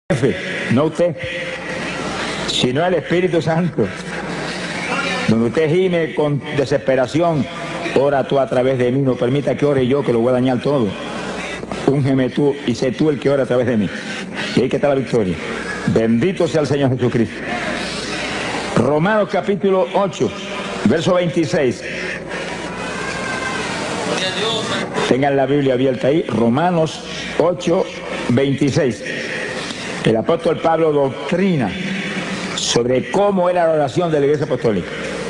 jefe, no usted, sino el Espíritu Santo. Donde usted gime con desesperación, ora tú a través de mí, no permita que ore yo, que lo voy a dañar todo. Úngeme tú y sé tú el que ora a través de mí. Y ahí que está la victoria. Bendito sea el Señor Jesucristo. Romanos capítulo 8, verso 26. Tengan la Biblia abierta ahí. Romanos 8, 26. El apóstol Pablo doctrina sobre cómo era la oración de la Iglesia Apostólica.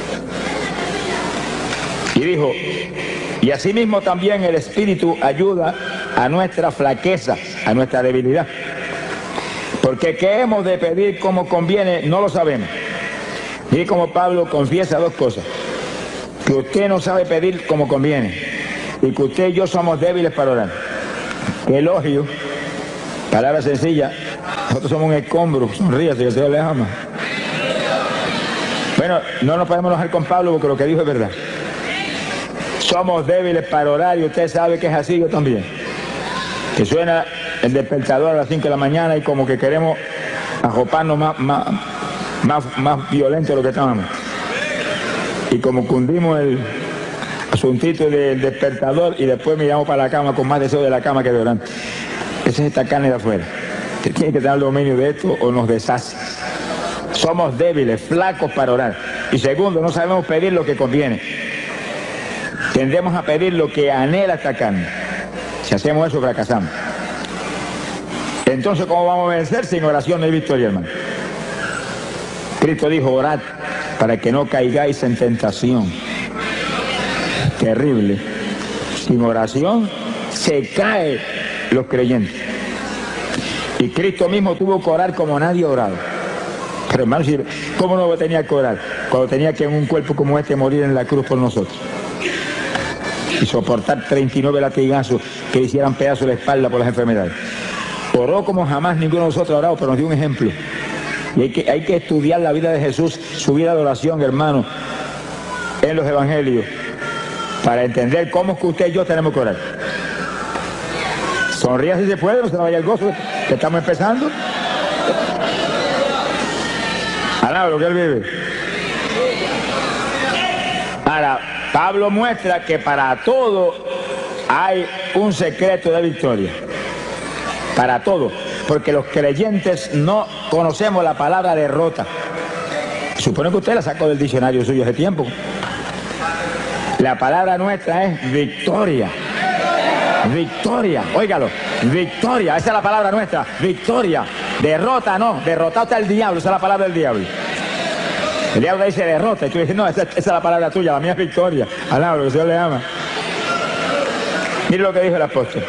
Y dijo, y asimismo también el Espíritu ayuda a nuestra flaqueza, a nuestra debilidad. Porque qué hemos de pedir como conviene, no lo sabemos. Mire cómo Pablo confiesa dos cosas. Que usted no sabe pedir como conviene. Y que usted y yo somos débiles para orar. Qué elogio. Palabra sencilla. Nosotros somos un escombro. Sonríase que el Señor le ama. Bueno, no nos podemos enojar con Pablo porque lo que dijo es verdad. Somos débiles para orar y usted sabe que es así, yo también. Que suena el despertador a las 5 de la mañana y como que queremos arroparnos más violento de lo que estábamos. Y como cundimos el asuntito del despertador y después miramos para la cama con más deseo de la cama que de orar. Esa es esta carne de afuera. Que tiene que tener el dominio de esto o nos deshace. Somos débiles, flacos para orar. Y segundo, no sabemos pedir lo que conviene. Tendemos a pedir lo que anhela esta carne. Si hacemos eso, fracasamos. Entonces, ¿cómo vamos a vencer? Sin oración no hay victoria, hermano. Cristo dijo, orad para que no caigáis en tentación. Terrible. Sin oración se caen los creyentes. Y Cristo mismo tuvo que orar como nadie ha orado. Pero hermano, ¿cómo no tenía que orar? Cuando tenía que en un cuerpo como este morir en la cruz por nosotros. Y soportar 39 latigazos que le hicieran pedazos de la espalda por las enfermedades. Oró como jamás ninguno de nosotros ha orado, pero nos dio un ejemplo. Y hay que estudiar la vida de Jesús, su vida de oración, hermano, en los evangelios, para entender cómo es que usted y yo tenemos que orar. Sonría si se puede, no se vaya el gozo, que estamos empezando. Alaba lo que él vive. Ahora, Pablo muestra que para todo hay un secreto de victoria. Para todo. Porque los creyentes no conocemos la palabra derrota. Supone que usted la sacó del diccionario suyo hace tiempo. La palabra nuestra es victoria. Victoria. Óigalo. Victoria. Esa es la palabra nuestra. Victoria. Derrota no. Derrotado está el diablo. Esa es la palabra del diablo. El diablo dice derrota y tú dices, no, esa es la palabra tuya, la mía es victoria. Alaba lo que el Señor le ama. Mire lo que dijo el apóstol.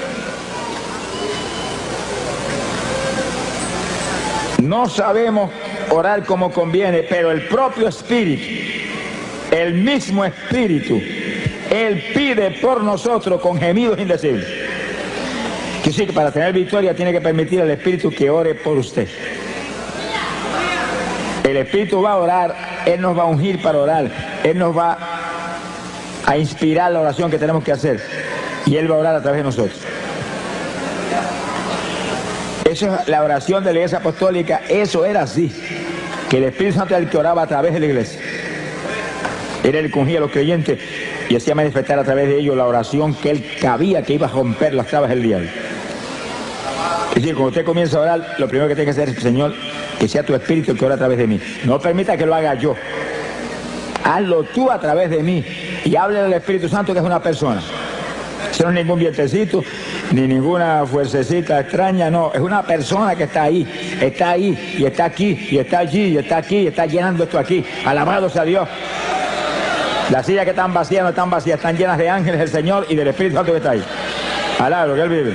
No sabemos orar como conviene, pero el propio Espíritu, el mismo Espíritu, Él pide por nosotros con gemidos indecibles. Que sí, que para tener victoria tiene que permitir al Espíritu que ore por usted. El Espíritu va a orar, Él nos va a ungir para orar, Él nos va a inspirar la oración que tenemos que hacer y Él va a orar a través de nosotros. Eso es la oración de la Iglesia Apostólica, eso era así, que el Espíritu Santo era el que oraba a través de la Iglesia. Era el que ungía a los creyentes y hacía manifestar a través de ellos la oración que Él cabía que iba a romper las trabas del diablo. Es decir, cuando usted comienza a orar, lo primero que tiene que hacer es, Señor, que sea tu Espíritu el que ora a través de mí. No permita que lo haga yo. Hazlo tú a través de mí. Y hable al Espíritu Santo que es una persona. Eso no es ningún vientecito, ni ninguna fuercecita extraña, no. Es una persona que está ahí, y está aquí, y está allí, y está aquí, y está llenando esto aquí. Alabado sea Dios. Las sillas que están vacías no están vacías, están llenas de ángeles del Señor y del Espíritu Santo que está ahí. Alabado que Él vive.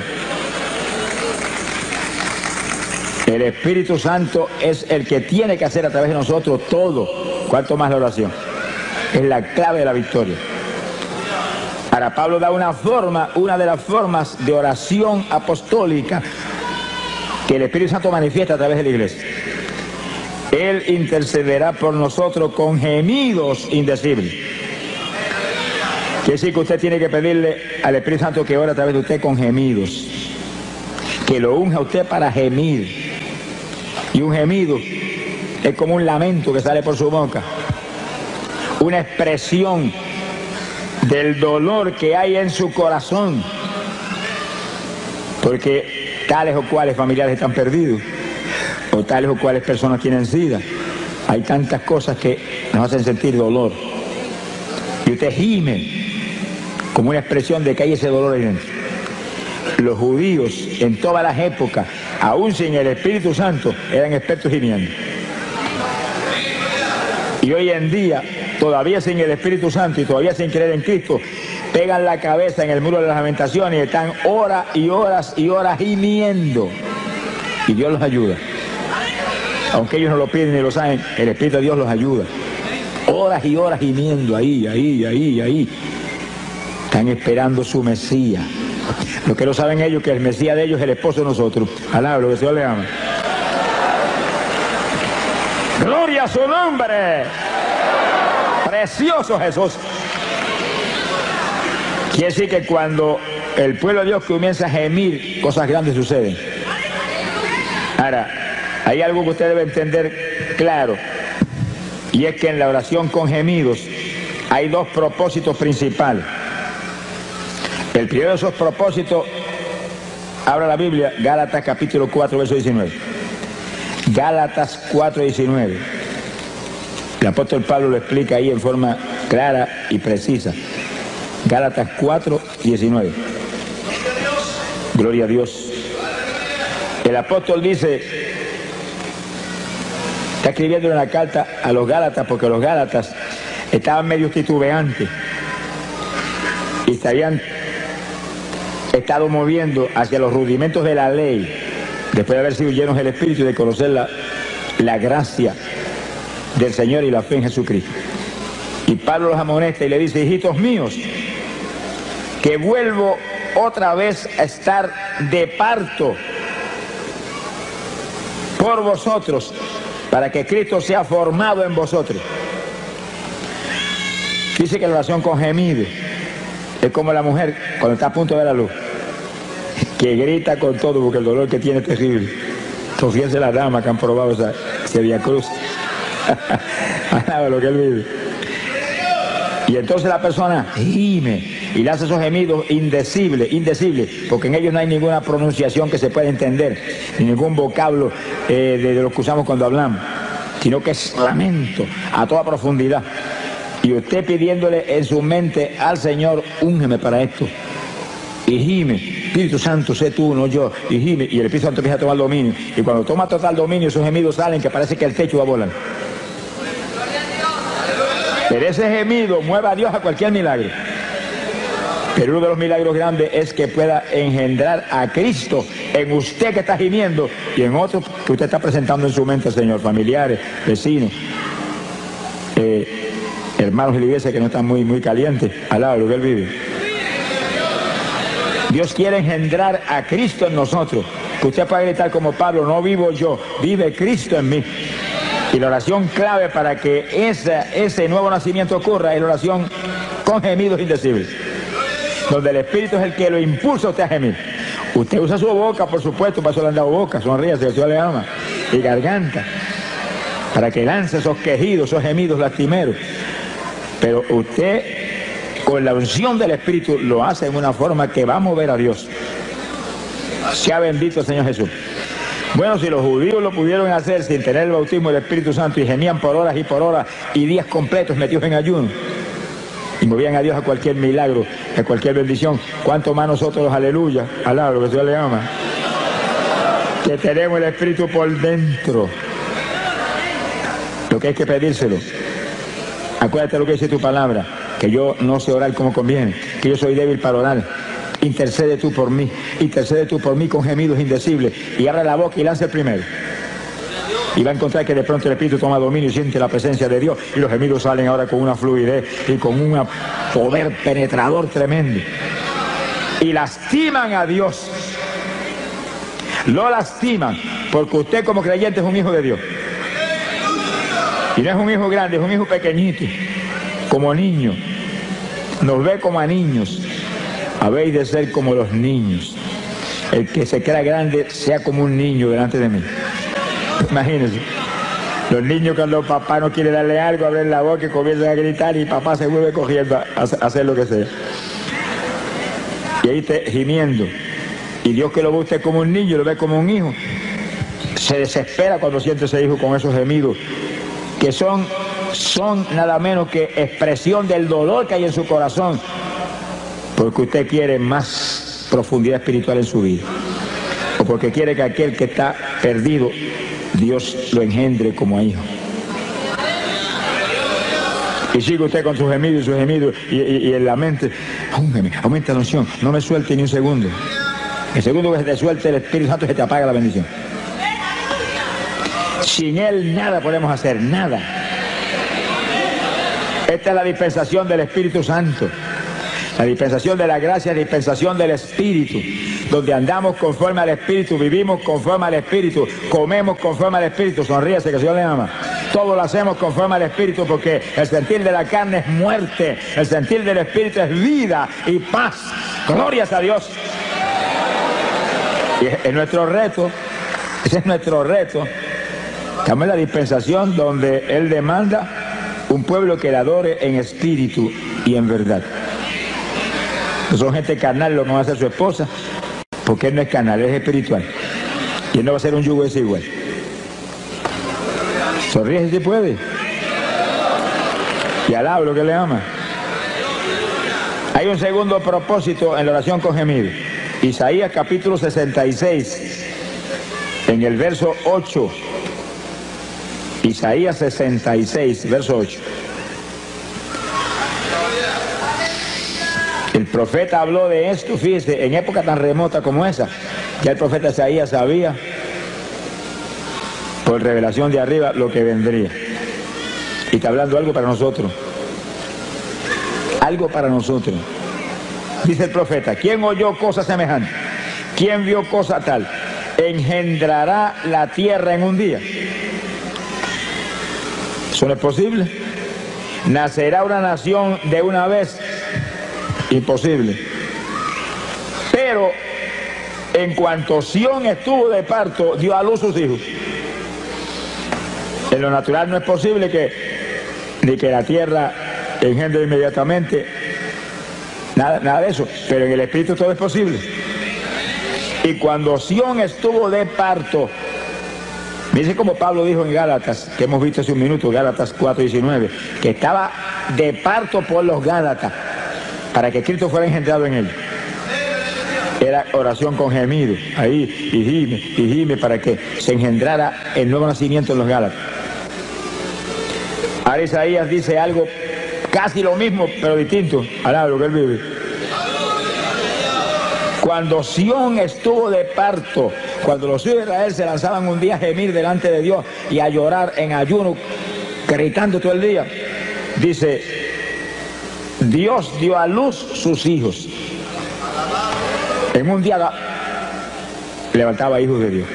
El Espíritu Santo es el que tiene que hacer a través de nosotros todo. Cuanto más la oración. Es la clave de la victoria. Ahora Pablo da una de las formas de oración apostólica que el Espíritu Santo manifiesta a través de la iglesia. Él intercederá por nosotros con gemidos indecibles. Quiere decir que usted tiene que pedirle al Espíritu Santo que ore a través de usted con gemidos. Que lo unja a usted para gemir. Y un gemido es como un lamento que sale por su boca, una expresión del dolor que hay en su corazón, porque tales o cuales familiares están perdidos, o tales o cuales personas tienen sida. Hay tantas cosas que nos hacen sentir dolor, y usted gime como una expresión de que hay ese dolor ahí dentro. Los judíos en todas las épocas, aún sin el Espíritu Santo, eran expertos gimiendo. Y hoy en día, todavía sin el Espíritu Santo y todavía sin creer en Cristo, pegan la cabeza en el muro de las lamentaciones y están horas y horas y horas gimiendo. Y Dios los ayuda. Aunque ellos no lo piden ni lo saben, el Espíritu de Dios los ayuda. Horas y horas gimiendo, ahí. Están esperando su Mesías. Lo que no saben ellos, que el Mesías de ellos es el esposo de nosotros. Alaba, lo que el Señor le ama. ¡Gloria a su nombre! ¡Precioso Jesús! Quiere decir que cuando el pueblo de Dios comienza a gemir, cosas grandes suceden. Ahora, hay algo que usted debe entender claro, y es que en la oración con gemidos hay dos propósitos principales. El primero de esos propósitos, abra la Biblia, Gálatas capítulo 4, verso 19. Gálatas 4, 19. El apóstol Pablo lo explica ahí en forma clara y precisa. Gálatas 4, 19. Gloria a Dios. El apóstol dice, está escribiendo una carta a los Gálatas, porque los Gálatas estaban medio titubeantes y se habían estado moviendo hacia los rudimentos de la ley, después de haber sido llenos del Espíritu y de conocer la gracia del Señor y la fe en Jesucristo. Y Pablo los amonesta y le dice, hijitos míos, que vuelvo otra vez a estar de parto por vosotros, para que Cristo sea formado en vosotros. Dice que la oración con gemidos es como la mujer cuando está a punto de dar a luz, que grita con todo porque el dolor que tiene es terrible. Fíjense las damas que han probado ese Vía Cruz. Lo que él vive. Y entonces la persona gime y le hace esos gemidos indecibles, porque en ellos no hay ninguna pronunciación que se pueda entender, ni ningún vocablo de lo que usamos cuando hablamos, sino que es lamento a toda profundidad. Y usted pidiéndole en su mente al Señor, úngeme para esto. Y gime, Espíritu Santo, sé tú, no yo. Y gime, y el Espíritu Santo empieza a tomar dominio. Y cuando toma total dominio, esos gemidos salen que parece que el techo va a volar. Pero ese gemido mueve a Dios a cualquier milagro. Pero uno de los milagros grandes es que pueda engendrar a Cristo en usted que está gimiendo y en otros que usted está presentando en su mente, Señor, familiares, vecinos, hermanos de la iglesia que no están muy calientes, al lado de lo que él vive. Dios quiere engendrar a Cristo en nosotros, que usted pueda gritar como Pablo, no vivo yo, vive Cristo en mí. Y la oración clave para que ese nuevo nacimiento ocurra es la oración con gemidos indecibles, donde el Espíritu es el que lo impulsa a usted a gemir. Usted usa su boca, por supuesto, para eso le han dado boca, sonríase, el Señor le ama, y garganta, para que lance esos quejidos, esos gemidos lastimeros. Pero usted, con la unción del Espíritu, lo hace en una forma que va a mover a Dios. Sea bendito el Señor Jesús. Bueno, si los judíos lo pudieron hacer sin tener el bautismo del Espíritu Santo y gemían por horas y días completos metidos en ayuno y movían a Dios a cualquier milagro, a cualquier bendición, ¿cuánto más nosotros, aleluya, alaba lo que el Señor le ama, que tenemos el Espíritu por dentro? Lo que hay que pedírselo. Acuérdate lo que dice tu palabra, que yo no sé orar como conviene, que yo soy débil para orar. Intercede tú por mí con gemidos indecibles, y abre la boca y lanza el primero. Y va a encontrar que de pronto el Espíritu toma dominio y siente la presencia de Dios, y los gemidos salen ahora con una fluidez y con un poder penetrador tremendo. Y lastiman a Dios. Lo lastiman, porque usted como creyente es un hijo de Dios. Y no es un hijo grande, es un hijo pequeñito, como niño. Nos ve como a niños. Habéis de ser como los niños. El que se crea grande sea como un niño delante de mí. Imagínense. Los niños cuando papá no quiere darle algo, abren la boca y comienzan a gritar y papá se vuelve cogiendo a hacer lo que sea. Y ahí está gimiendo. Y Dios, que lo ve usted como un niño, lo ve como un hijo, se desespera cuando siente ese hijo con esos gemidos, que son nada menos que expresión del dolor que hay en su corazón, porque usted quiere más profundidad espiritual en su vida, o porque quiere que aquel que está perdido, Dios lo engendre como a hijo. Y sigue usted con sus gemidos y en la mente, aumenta la unción, no me suelte ni un segundo. El segundo que se te suelte el Espíritu Santo, se te apaga la bendición. Sin Él nada podemos hacer, nada. Esta es la dispensación del Espíritu Santo. La dispensación de la gracia, la dispensación del Espíritu, donde andamos conforme al Espíritu, vivimos conforme al Espíritu, comemos conforme al Espíritu. Sonríese, que el Señor le ama. Todo lo hacemos conforme al Espíritu, porque el sentir de la carne es muerte, el sentir del Espíritu es vida y paz. Glorias a Dios. Y es nuestro reto, ese es nuestro reto. Estamos en la dispensación donde Él demanda un pueblo que le adore en espíritu y en verdad. No son gente carnal lo que va a hacer su esposa, porque Él no es carnal, Él es espiritual. Y Él no va a ser un yugo desigual. Sonríe si puede. Y alaba lo que le ama. Hay un segundo propósito en la oración con gemido. Isaías capítulo 66, en el verso 8. Isaías 66, verso 8. El profeta habló de esto, fíjese, en época tan remota como esa. Ya el profeta Isaías sabía, por revelación de arriba, lo que vendría. Y está hablando algo para nosotros. Algo para nosotros. Dice el profeta, ¿quién oyó cosa semejante? ¿Quién vio cosa tal? ¿Engendrará la tierra en un día? ¿Eso no es posible? ¿Nacerá una nación de una vez? Imposible. Pero en cuanto Sión estuvo de parto, dio a luz sus hijos. En lo natural no es posible ni que la tierra engendre inmediatamente. Nada de eso, pero en el Espíritu todo es posible. Y cuando Sión estuvo de parto, dice como Pablo dijo en Gálatas, que hemos visto hace un minuto, Gálatas 4:19, que estaba de parto por los Gálatas, para que Cristo fuera engendrado en ellos. Era oración con gemido, ahí, y gime para que se engendrara el nuevo nacimiento en los Gálatas. Ahora Isaías dice algo casi lo mismo, pero distinto. Alaba lo que él vive. Cuando Sión estuvo de parto, cuando los hijos de Israel se lanzaban un día a gemir delante de Dios y a llorar en ayuno, gritando todo el día, dice, Dios dio a luz sus hijos. En un día levantaba hijos de Dios.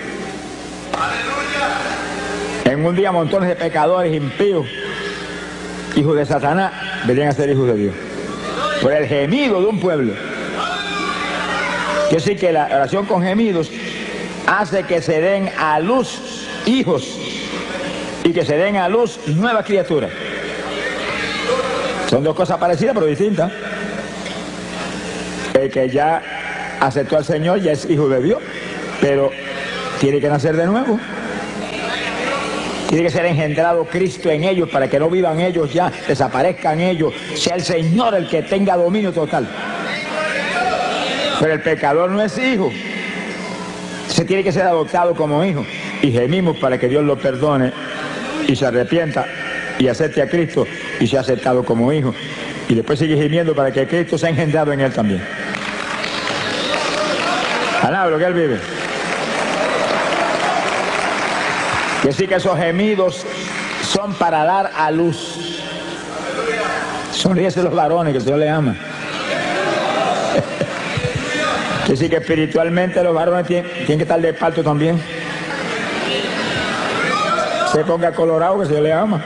En un día montones de pecadores impíos, hijos de Satanás, venían a ser hijos de Dios. Por el gemido de un pueblo. Quiere decir que la oración con gemidos hace que se den a luz hijos y que se den a luz nuevas criaturas. Son dos cosas parecidas pero distintas. El que ya aceptó al Señor ya es hijo de Dios, pero tiene que nacer de nuevo. Tiene que ser engendrado Cristo en ellos para que no vivan ellos ya, desaparezcan ellos, sea el Señor el que tenga dominio total. Pero el pecador no es hijo, se tiene que ser adoptado como hijo. Y gemimos para que Dios lo perdone y se arrepienta y acepte a Cristo y sea aceptado como hijo. Y después sigue gimiendo para que Cristo sea engendrado en él también. Alaba lo que él vive. Y así que esos gemidos son para dar a luz. Sonríese los varones, que el Señor les ama. Y así que espiritualmente los varones tienen que estar de parto también. Se ponga colorado, que el Señor les ama.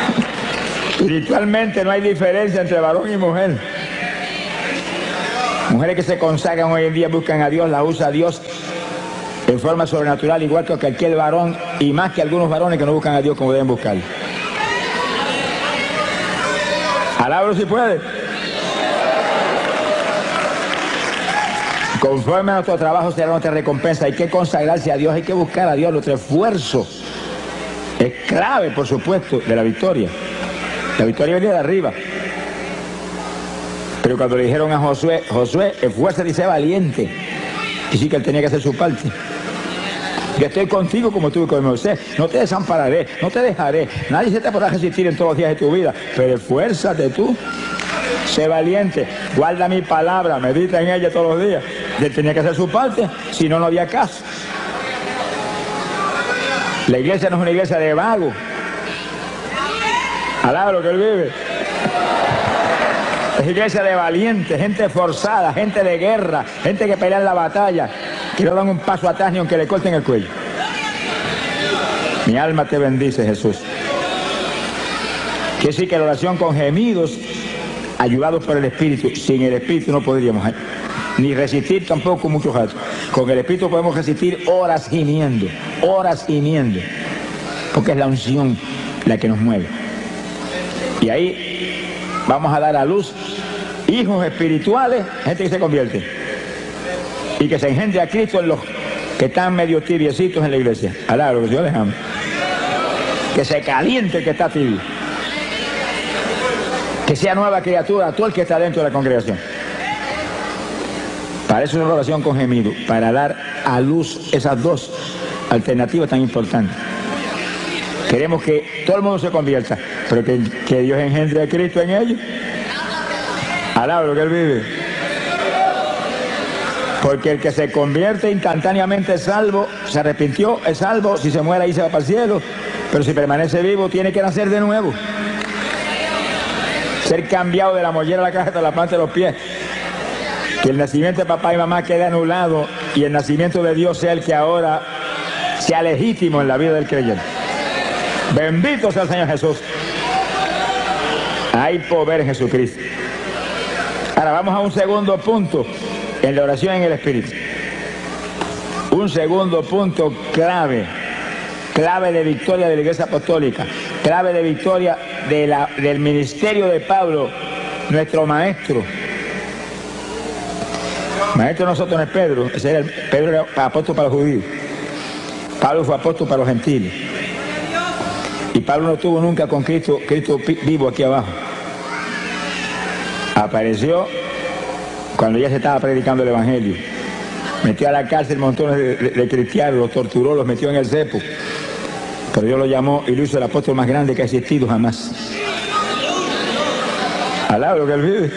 Espiritualmente no hay diferencia entre varón y mujer. mujeres que se consagran hoy en día buscan a Dios, la usa Dios en forma sobrenatural, igual que cualquier varón, y más que algunos varones que no buscan a Dios como deben buscarlo. Alábalo si puede. Conforme a nuestro trabajo será nuestra recompensa. Hay que consagrarse a Dios, hay que buscar a Dios. Nuestro esfuerzo es clave, por supuesto, de la victoria. La victoria venía de arriba. Pero cuando le dijeron a Josué, Josué, esfuérzate y sé valiente. Y sí que él tenía que hacer su parte. Yo estoy contigo como estuve con Moisés. No te desampararé, no te dejaré. Nadie se te podrá resistir en todos los días de tu vida. Pero esfuérzate tú. Sé valiente. Guarda mi palabra. Medita en ella todos los días. Y él tenía que hacer su parte. Si no, no había caso. La iglesia no es una iglesia de vagos. Alaba lo que él vive. Es iglesia de valientes, gente forzada, gente de guerra, gente que pelea en la batalla, que no dan un paso atrás ni aunque le corten el cuello. Mi alma te bendice, Jesús. Quiere decir que la oración con gemidos, ayudados por el Espíritu. Sin el Espíritu no podríamos ni resistir tampoco muchos ratos. Con el Espíritu podemos resistir horas gimiendo, porque es la unción la que nos mueve. Y ahí vamos a dar a luz hijos espirituales, gente que se convierte y que se engendre a Cristo en los que están medio tibiecitos en la iglesia. Alá, lo que Dios les ama. Que se caliente el que está tibio. Que sea nueva criatura todo el que está dentro de la congregación. Para eso es una oración con gemido, para dar a luz esas dos alternativas tan importantes. Queremos que todo el mundo se convierta, pero que Dios engendre a Cristo en ellos. Alaba lo que Él vive. Porque el que se convierte instantáneamente es salvo, se arrepintió, es salvo, si se muere ahí se va para el cielo, pero si permanece vivo tiene que nacer de nuevo. Ser cambiado de la mollera a la caja hasta la planta de los pies. Que el nacimiento de papá y mamá quede anulado y el nacimiento de Dios sea el que ahora sea legítimo en la vida del creyente. Bendito sea el Señor Jesús. Hay poder en Jesucristo. Ahora vamos a un segundo punto en la oración en el Espíritu. Un segundo punto clave de victoria de la Iglesia Apostólica, clave de victoria del ministerio de Pablo, nuestro maestro. Maestro de nosotros no es Pedro, Pedro era apóstol para los judíos. Pablo fue apóstol para los gentiles. Y Pablo no estuvo nunca con Cristo vivo aquí abajo. Apareció cuando ya se estaba predicando el Evangelio. Metió a la cárcel montones de cristianos, los torturó, los metió en el cepo. Pero Dios lo llamó y lo hizo el apóstol más grande que ha existido jamás. Alaba lo que él vive.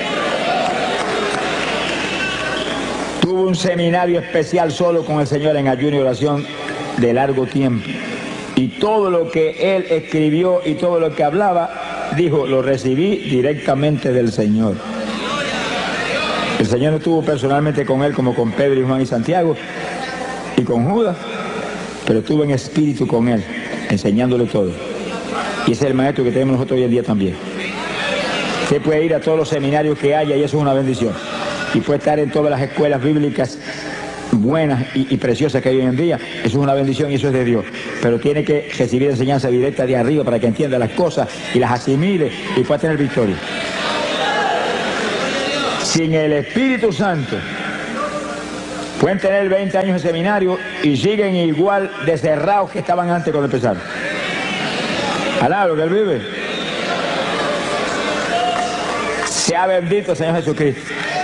Tuvo un seminario especial solo con el Señor en ayuno y oración de largo tiempo. Y todo lo que él escribió y todo lo que hablaba, dijo, lo recibí directamente del Señor. El Señor no estuvo personalmente con él como con Pedro y Juan y Santiago y con Judas, pero estuvo en espíritu con él, enseñándole todo. Y ese es el maestro que tenemos nosotros hoy en día también. Usted puede ir a todos los seminarios que haya y eso es una bendición. Y puede estar en todas las escuelas bíblicas buenas y preciosas que hay hoy en día. Eso es una bendición y eso es de Dios. Pero tiene que recibir enseñanza directa de arriba para que entienda las cosas y las asimile y pueda tener victoria. Sin el Espíritu Santo, pueden tener 20 años de seminario y siguen igual de cerrados que estaban antes cuando empezaron. Alá lo que él vive. Sea bendito Señor Jesucristo.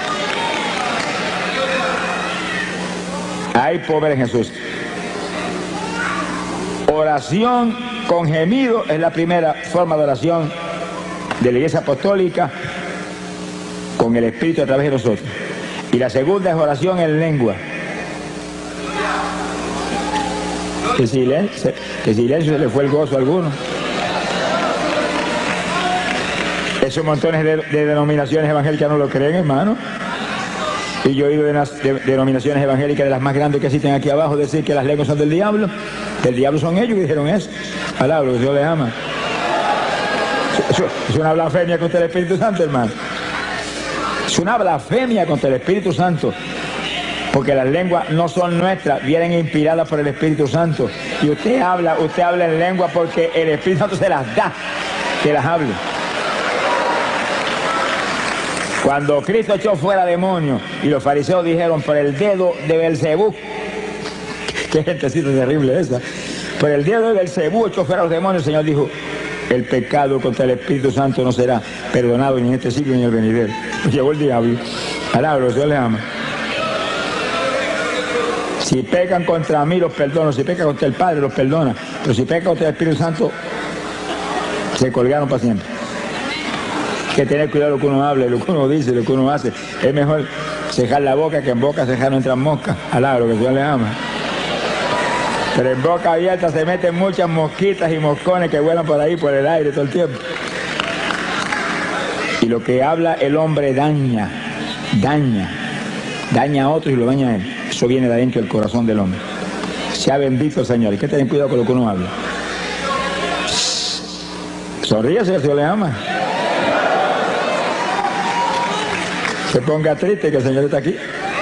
Hay poder en Jesús. Oración con gemido es la primera forma de oración de la Iglesia Apostólica con el Espíritu a través de nosotros. Y la segunda es oración en lengua. Que silencio se le fue el gozo a alguno. Esos montones de denominaciones evangélicas no lo creen, hermano. Y yo he oído de denominaciones evangélicas de las más grandes que existen aquí abajo decir que las lenguas son del diablo, que el diablo son ellos que dijeron eso. Palabra, que Dios les ama. Es una blasfemia contra el Espíritu Santo, hermano. Es Es una blasfemia contra el Espíritu Santo. Porque las lenguas no son nuestras, vienen inspiradas por el Espíritu Santo. Y usted habla en lengua porque el Espíritu Santo se las da, que las hable. Cuando Cristo echó fuera demonios y los fariseos dijeron por el dedo de Belcebú, qué gentecita terrible esa, por el dedo de Belcebú echó fuera los demonios, el Señor dijo, el pecado contra el Espíritu Santo no será perdonado ni en este siglo ni en el venidero. Llegó el diablo, alabro, el Señor le ama. Si pecan contra mí, los perdono. Si pecan contra el Padre, los perdona. Pero si pecan contra el Espíritu Santo, se colgaron para siempre. Hay que tener cuidado lo que uno hable, lo que uno dice, lo que uno hace. Es mejor cejar la boca que en boca cejar no entran moscas. Alabro, que el Señor le ama. Pero en boca abierta se meten muchas mosquitas y moscones que vuelan por ahí, por el aire todo el tiempo. Y lo que habla el hombre daña a otros y lo daña a él. Eso viene de adentro del corazón del hombre. Sea bendito el Señor. Hay que tener cuidado con lo que uno habla. Sonríase, el Señor le ama. Se ponga triste que el Señor está aquí.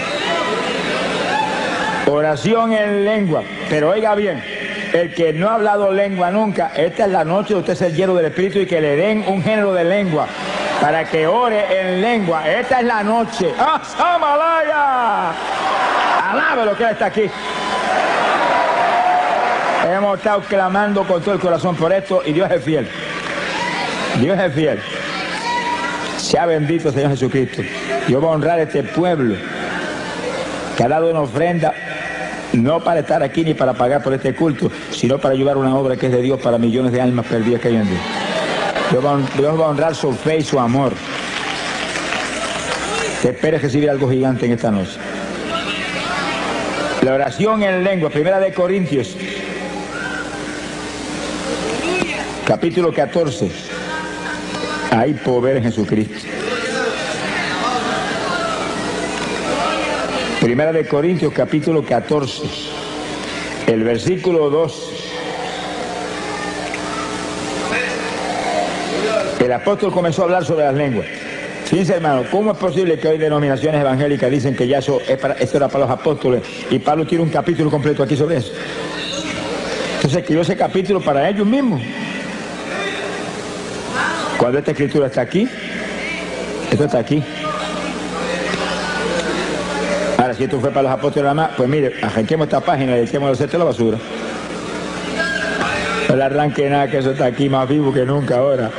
Oración en lengua. Pero oiga bien, el que no ha hablado lengua nunca, esta es la noche de usted ser lleno del Espíritu y que le den un género de lengua para que ore en lengua. Esta es la noche. ¡Ah, Samalaya! Alabe lo que Él está aquí. Hemos estado clamando con todo el corazón por esto y Dios es fiel. Dios es fiel. Sea bendito el Señor Jesucristo. Dios va a honrar a este pueblo que ha dado una ofrenda no para estar aquí ni para pagar por este culto, sino para ayudar a una obra que es de Dios para millones de almas perdidas que hay en Dios. Dios va a honrar su fe y su amor. Te esperes recibir algo gigante en esta noche. La oración en lengua, 1 de Corintios, capítulo 14. Hay poder en Jesucristo. 1 de Corintios, capítulo 14, el versículo 2. El apóstol comenzó a hablar sobre las lenguas. Fíjense, hermano, ¿cómo es posible que hoy denominaciones evangélicas dicen que ya eso era para los apóstoles y Pablo tiene un capítulo completo aquí sobre eso? Entonces escribió ese capítulo para ellos mismos. Cuando esta escritura está aquí, esto está aquí. Ahora, si esto fue para los apóstoles nada más, pues mire, arranquemos esta página y echemos el cesto a la basura. No le arranque nada, que eso está aquí más vivo que nunca ahora.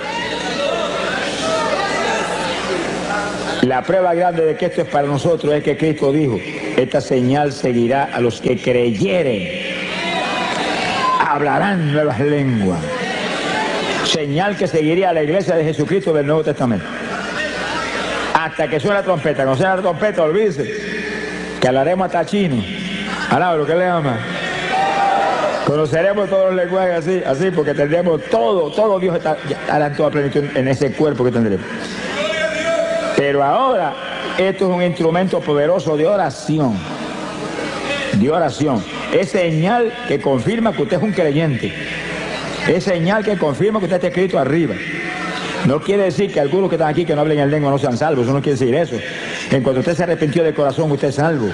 La prueba grande de que esto es para nosotros es que Cristo dijo, esta señal seguirá a los que creyeren. Hablarán nuevas lenguas. Señal que seguiría a la iglesia de Jesucristo del Nuevo Testamento. Hasta que suene la trompeta. Cuando suene la trompeta, olvídese que hablaremos hasta chino. Alabro, que le ama. Conoceremos todos los lenguajes así, porque tendremos todo Dios estará en toda plenitud en ese cuerpo que tendremos. Pero ahora, esto es un instrumento poderoso de oración. De oración. Es señal que confirma que usted es un creyente. Es señal que confirma que usted está escrito arriba. No quiere decir que algunos que están aquí que no hablen en lengua no sean salvos. Eso no quiere decir eso. En cuanto usted se arrepintió de corazón, usted es salvo.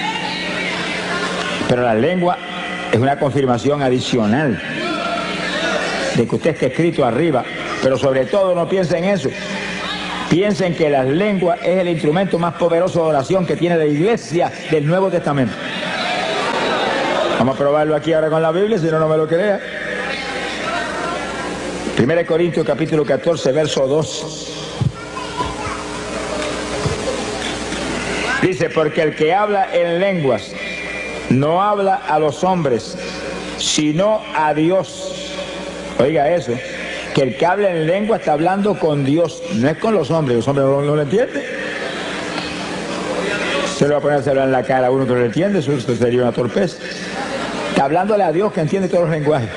Pero la lengua es una confirmación adicional de que usted está escrito arriba. Pero sobre todo no piensen en eso. Piensen que las lenguas es el instrumento más poderoso de oración que tiene la iglesia del Nuevo Testamento. Vamos a probarlo aquí ahora con la Biblia, si no, no me lo crea. 1 Corintios capítulo 14, verso 2. Dice, porque el que habla en lenguas no habla a los hombres, sino a Dios. Oiga eso, que el que habla en lengua está hablando con Dios, no es con los hombres no lo entienden. Se lo va a poner a hablar en la cara a uno que no lo entiende, eso sería una torpeza. Está hablándole a Dios que entiende todos los lenguajes.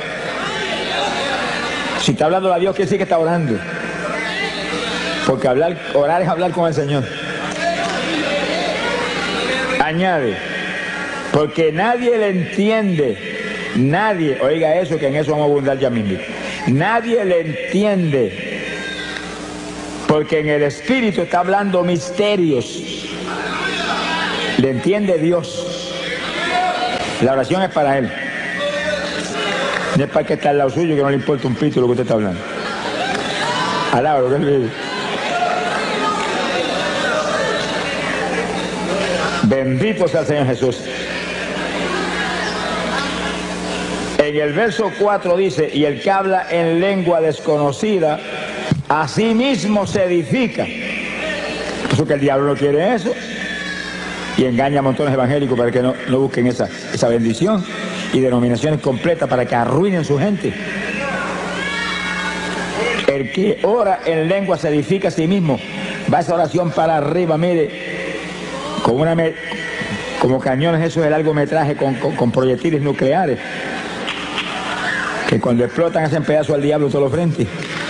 Si está hablando a Dios, quiere decir que está orando. Porque orar es hablar con el Señor. Añade, porque nadie le entiende. Nadie, oiga eso, que en eso vamos a abundar ya mismo. Nadie le entiende. Porque en el Espíritu está hablando misterios. Le entiende Dios. La oración es para Él. No es para que está al lado suyo, que no le importa un pito lo que usted está hablando. Alabro, que Él vive. Bendito sea el Señor Jesús. En el verso 4 dice, y el que habla en lengua desconocida, a sí mismo se edifica. Por eso que el diablo no quiere eso. Y engaña a montones evangélicos para que no busquen esa bendición. Y denominaciones completas para que arruinen su gente. El que ora en lengua se edifica a sí mismo. Va esa oración para arriba, mire, como cañones esos de largometraje con proyectiles nucleares, que cuando explotan hacen pedazo al diablo todos los frentes.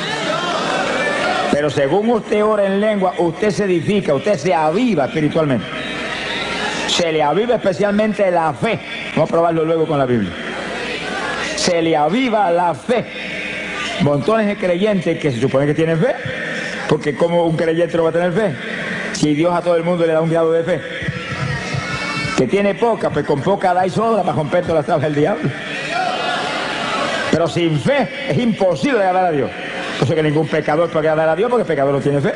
Pero según usted ora en lengua, usted se edifica, usted se aviva espiritualmente. Se le aviva especialmente la fe. Vamos a probarlo luego con la Biblia. Se le aviva la fe. Montones de creyentes que se supone que tienen fe, porque como un creyente no va a tener fe, si Dios a todo el mundo le da un grado de fe. Que tiene poca, pues con poca da y sobra para romper todas las tablas del diablo. Pero sin fe es imposible agradar a Dios. Por eso que ningún pecador puede agradar a Dios, porque el pecador no tiene fe.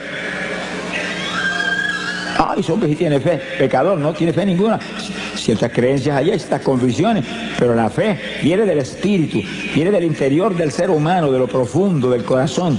Ay, hombre, sí tiene fe. Pecador no tiene fe ninguna. Ciertas creencias allá, estas convicciones, pero la fe viene del espíritu, viene del interior del ser humano, de lo profundo, del corazón.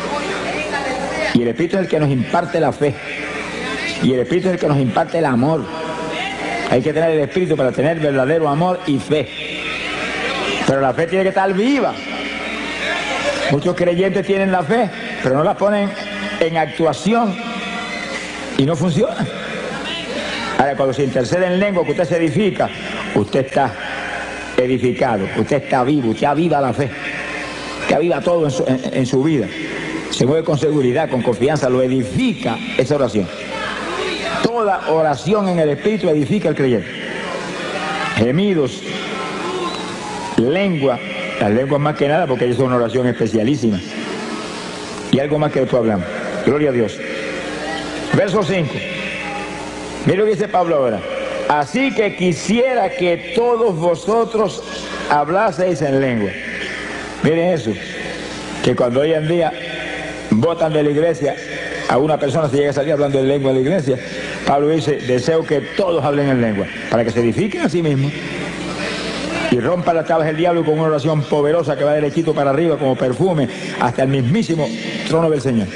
Y el espíritu es el que nos imparte la fe. Y el espíritu es el que nos imparte el amor. Hay que tener el espíritu para tener verdadero amor y fe. Pero la fe tiene que estar viva. Muchos creyentes tienen la fe, pero no la ponen en actuación y no funciona. Ahora, cuando se intercede en lengua, que usted se edifica, usted está edificado, usted está vivo, usted aviva la fe, que aviva todo en su vida. Se mueve con seguridad, con confianza, lo edifica esa oración. Toda oración en el Espíritu edifica al creyente. Gemidos, lengua, las lenguas más que nada, porque ellas son una oración especialísima. Y algo más que después hablamos. Gloria a Dios. Verso 5. Mira lo que dice Pablo ahora. Así que quisiera que todos vosotros hablaseis en lengua. Miren eso, que cuando hoy en día votan de la iglesia, a una persona se llega a salir hablando en lengua de la iglesia, Pablo dice, deseo que todos hablen en lengua, para que se edifiquen a sí mismos y rompan las tablas del diablo con una oración poderosa que va derechito para arriba como perfume hasta el mismísimo trono del Señor.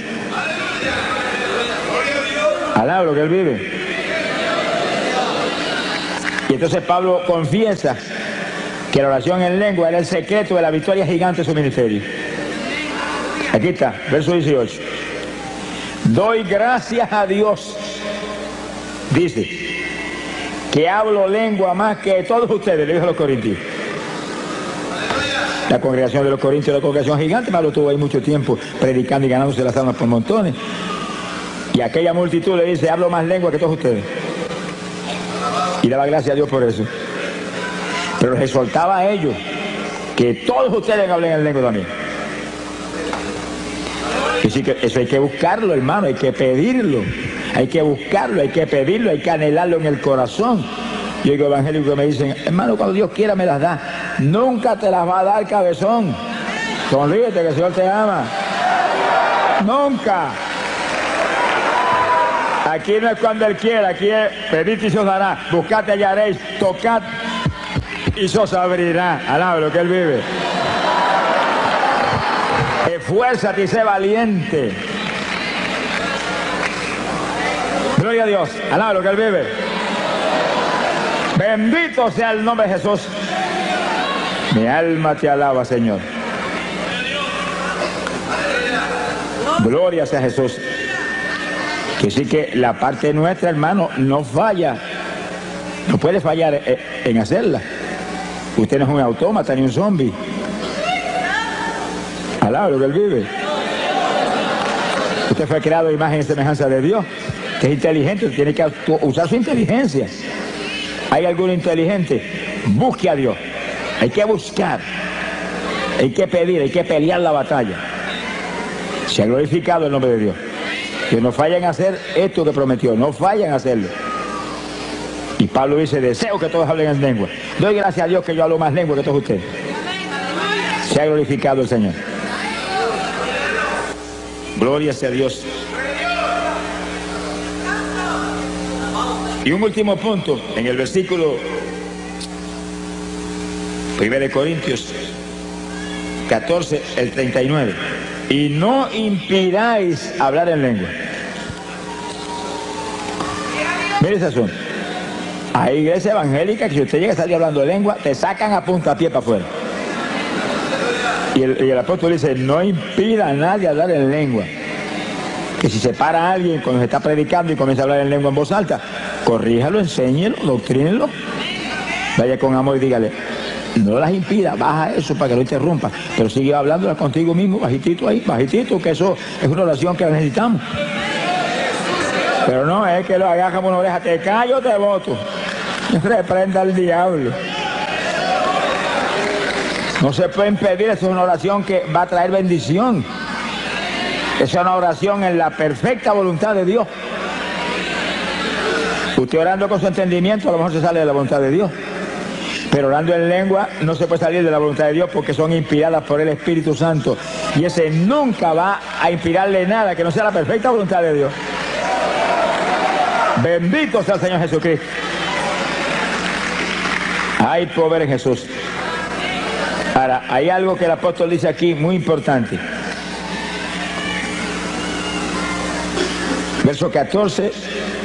Alaba lo que Él vive. Y entonces Pablo confiesa que la oración en lengua era el secreto de la victoria gigante de su ministerio. Aquí está, verso 18. Doy gracias a Dios, dice, que hablo lengua más que todos ustedes, le dijo a los corintios. La congregación de los corintios era una congregación gigante, Pablo estuvo ahí mucho tiempo predicando y ganándose las almas por montones. Y aquella multitud le dice, hablo más lengua que todos ustedes. Y daba gracias a Dios por eso. Pero les exhortaba a ellos que todos ustedes hablen en lengua también. Y sí que eso hay que buscarlo, hermano, hay que pedirlo. Hay que buscarlo, hay que pedirlo, hay que anhelarlo en el corazón. Yo digo evangélicos que me dicen, hermano, cuando Dios quiera me las da. Nunca te las va a dar, cabezón. Sonríete que el Señor te ama. Nunca. Aquí no es cuando Él quiera, aquí es pedid y se os dará, buscad y hallaréis, tocad y se os abrirá. Alaba lo que Él vive. Esfuérzate y sé valiente. Gloria a Dios. Alaba lo que Él vive. Bendito sea el nombre de Jesús. Mi alma te alaba, Señor. Gloria sea Jesús. Que sí que la parte nuestra, hermano, no falla. No puede fallar en hacerla. Usted no es un autómata ni un zombie. Alaba lo que Él vive. Usted fue creado a imagen y semejanza de Dios. Usted es inteligente, tiene que usar su inteligencia. ¿Hay alguno inteligente? Busque a Dios. Hay que buscar. Hay que pedir, hay que pelear la batalla. Se ha glorificado el nombre de Dios. Que no fallen a hacer esto que prometió, no fallen a hacerlo. Y Pablo dice, deseo que todos hablen en lengua. Doy gracias a Dios que yo hablo más lengua que todos ustedes. Se ha glorificado el Señor. Gloria sea a Dios. Y un último punto, en el versículo 1 de Corintios 14, el 39. Y no impidáis hablar en lengua. Mire ese asunto. Hay iglesia evangélica que si usted llega a salir hablando de lengua, te sacan a puntapié para afuera. Y el apóstol dice, no impida a nadie hablar en lengua. Que si se para a alguien cuando se está predicando y comienza a hablar en lengua en voz alta, corríjalo, enséñelo, doctrínelo. Vaya con amor y dígale, no las impida, baja eso para que no interrumpa, pero sigue hablándola contigo mismo, bajitito ahí, bajitito, que eso es una oración que necesitamos. Pero no es que lo agarra por una oreja, te callo, te voto. Reprenda al diablo. No se puede impedir, eso es una oración que va a traer bendición. Esa es una oración en la perfecta voluntad de Dios. Usted orando con su entendimiento a lo mejor se sale de la voluntad de Dios. Pero orando en lengua no se puede salir de la voluntad de Dios porque son inspiradas por el Espíritu Santo. Y ese nunca va a inspirarle nada que no sea la perfecta voluntad de Dios. Bendito sea el Señor Jesucristo. Hay poder en Jesús. Ahora, hay algo que el apóstol dice aquí muy importante. Verso 14.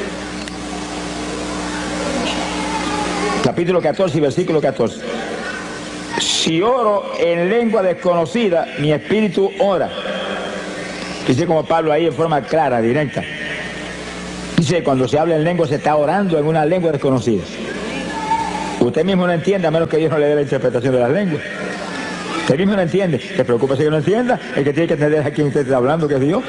Capítulo 14 y versículo 14. Si oro en lengua desconocida, mi espíritu ora. Dice como Pablo ahí en forma clara, directa. Dice, cuando se habla en lengua se está orando en una lengua desconocida. Usted mismo no entiende, a menos que Dios no le dé la interpretación de las lenguas. Usted mismo no entiende. ¿Te preocupa si que no entienda? El que tiene que entender es a quien usted está hablando, que es Dios.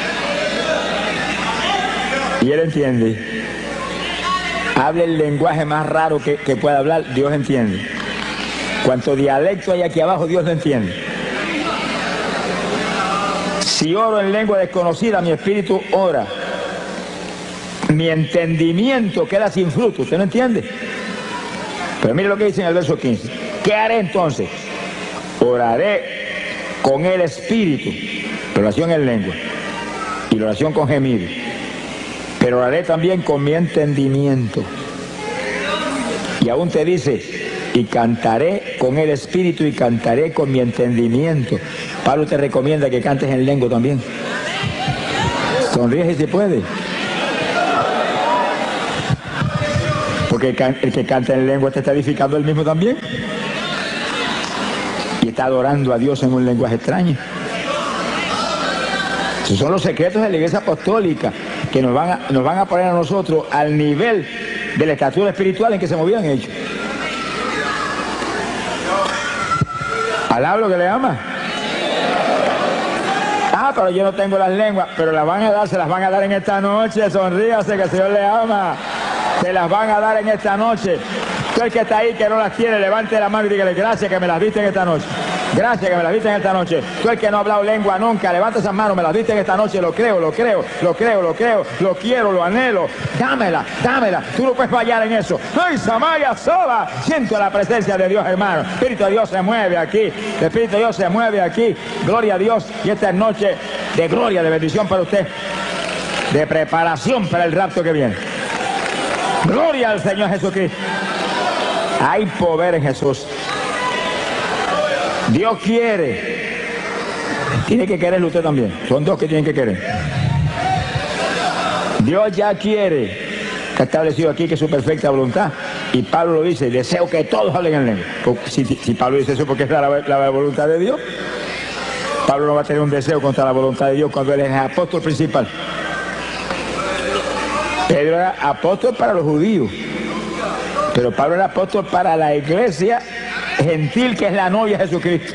Y él entiende. Hable el lenguaje más raro que pueda hablar, Dios entiende. Cuanto dialecto hay aquí abajo, Dios lo entiende. Si oro en lengua desconocida, mi espíritu ora. Mi entendimiento queda sin fruto. ¿Usted no entiende? Pero mire lo que dice en el verso 15. ¿Qué haré entonces? Oraré con el espíritu. Oración en lengua. Y la oración con gemido. Pero oraré también con mi entendimiento. Y aún te dice, y cantaré con el espíritu y cantaré con mi entendimiento. Pablo te recomienda que cantes en lengua también. Sonríe si se puede. Porque el que canta en lengua te está edificando él mismo también. Y está adorando a Dios en un lenguaje extraño. Esos son los secretos de la Iglesia Apostólica que nos van a poner a nosotros al nivel de la estatura espiritual en que se movían ellos. ¿Alaba lo que le ama? Ah, pero yo no tengo las lenguas, pero las van a dar, se las van a dar en esta noche. Sonríase que el Señor le ama. Se las van a dar en esta noche. Todo el que está ahí que no las tiene, levante la mano y dígale, gracias que me las diste en esta noche. Gracias que me las diste en esta noche. Tú el que no ha hablado lengua nunca, levanta esas manos, me las diste en esta noche, lo creo, lo creo, lo creo, lo creo, lo quiero, lo anhelo. Dámela, dámela. Tú no puedes fallar en eso. ¡Ay, Samaya Soba! Siento la presencia de Dios, hermano. El Espíritu de Dios se mueve aquí. El Espíritu de Dios se mueve aquí. Gloria a Dios. Y esta es noche de gloria, de bendición para usted. De preparación para el rapto que viene. Gloria al Señor Jesucristo. Hay poder en Jesús. Dios quiere. Tiene que quererlo usted también. Son dos que tienen que querer. Dios ya quiere. Está establecido aquí que es su perfecta voluntad. Y Pablo lo dice, deseo que todos hablen en lengua. Si Pablo dice eso porque es la voluntad de Dios. Pablo no va a tener un deseo contra la voluntad de Dios cuando él es el apóstol principal. Pedro era apóstol para los judíos. Pero Pablo era apóstol para la iglesia gentil que es la novia de Jesucristo.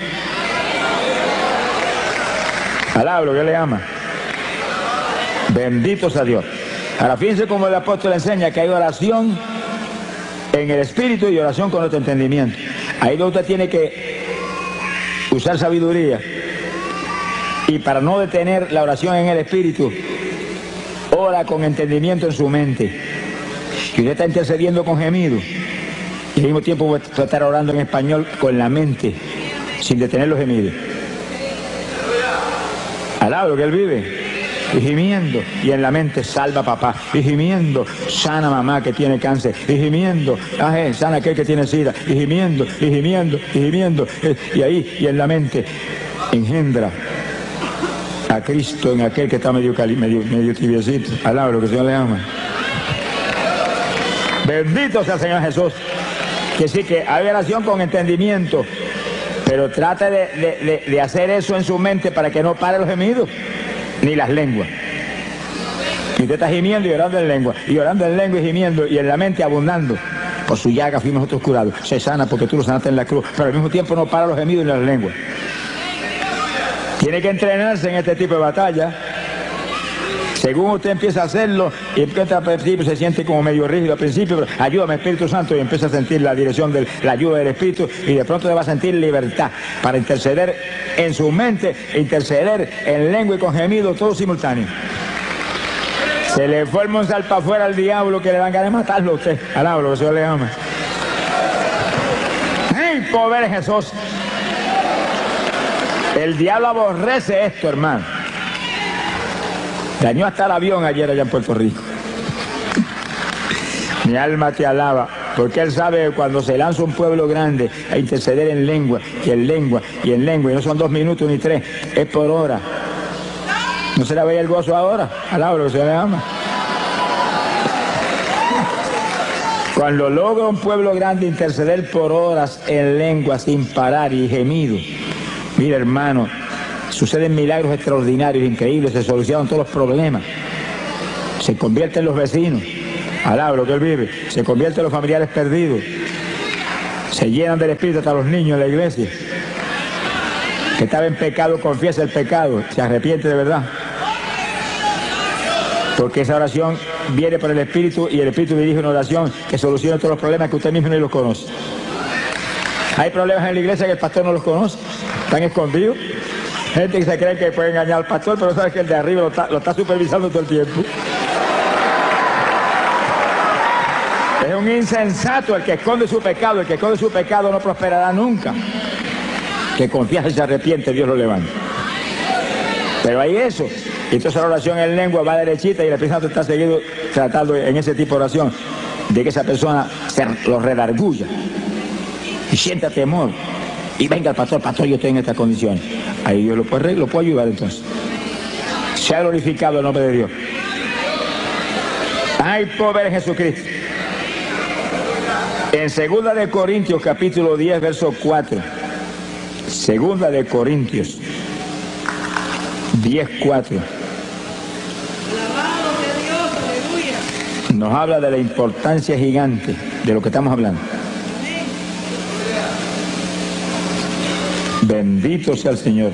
Alaba lo que le ama. Bendito sea Dios. Ahora fíjense cómo el apóstol enseña que hay oración en el espíritu y oración con nuestro entendimiento. Ahí donde usted tiene que usar sabiduría. Y para no detener la oración en el espíritu, ora con entendimiento en su mente. Y usted está intercediendo con gemido. Y al mismo tiempo va a estar orando en español con la mente, sin detener los gemidos. Alaba lo que él vive. Y gimiendo, y en la mente salva a papá, y gimiendo, sana a mamá que tiene cáncer, y gimiendo, sana a aquel que tiene sida, y gimiendo, y gimiendo, y gimiendo, y ahí, y en la mente, engendra a Cristo en aquel que está medio tibiecito. Alaba lo que el Señor le ama. Bendito sea el Señor Jesús. Que sí, que hay oración con entendimiento, pero trate de hacer eso en su mente para que no pare los gemidos ni las lenguas. Y usted está gimiendo y orando en lengua, y orando en lengua y gimiendo, y en la mente abundando. Por su llaga fuimos nosotros curados. Se sana porque tú lo sanaste en la cruz, pero al mismo tiempo no para los gemidos ni las lenguas. Tiene que entrenarse en este tipo de batalla. Según usted empieza a hacerlo, y empieza al principio se siente como medio rígido al principio, pero ayúdame Espíritu Santo, y empieza a sentir la dirección de la ayuda del Espíritu, y de pronto le va a sentir libertad para interceder en su mente, interceder en lengua y con gemido, todo simultáneo. Se le forma un salpa afuera al diablo que le dan ganas de matarlo a usted. Alaba lo que el Señor le ama. ¡Ay, pobre Jesús! El diablo aborrece esto, hermano. Dañó hasta el avión ayer allá en Puerto Rico. Mi alma te alaba, porque él sabe que cuando se lanza un pueblo grande a interceder en lengua, y en lengua, y en lengua, y no son 2 minutos ni 3, es por hora. ¿No se le veía el gozo ahora? Alaba lo que se le ama. Cuando logra un pueblo grande interceder por horas en lengua sin parar y gemido, mira hermano, suceden milagros extraordinarios, increíbles, se solucionan todos los problemas. Se convierten los vecinos, alaba lo que él vive, se convierten los familiares perdidos, se llenan del Espíritu hasta los niños en la iglesia. Que estaba en pecado, confiesa el pecado, se arrepiente de verdad. Porque esa oración viene por el Espíritu y el Espíritu dirige una oración que soluciona todos los problemas que usted mismo ni los conoce. Hay problemas en la iglesia que el pastor no los conoce, están escondidos. Gente que se cree que puede engañar al pastor, pero sabe que el de arriba lo está supervisando todo el tiempo. Es un insensato el que esconde su pecado. El que esconde su pecado no prosperará nunca. Que confiesa y se arrepiente, Dios lo levanta. Pero hay eso. Y entonces la oración en lengua va derechita y el Espíritu Santo está seguido tratando en ese tipo de oración de que esa persona lo redarguya y sienta temor. Y venga el pastor, yo estoy en esta condición. Ahí Dios lo puede ayudar entonces. Se ha glorificado el nombre de Dios. Hay poder en Jesucristo. En 2 de Corintios capítulo 10 verso 4. 2 de Corintios 10, 4. Nos habla de la importancia gigante de lo que estamos hablando. Bendito sea el Señor.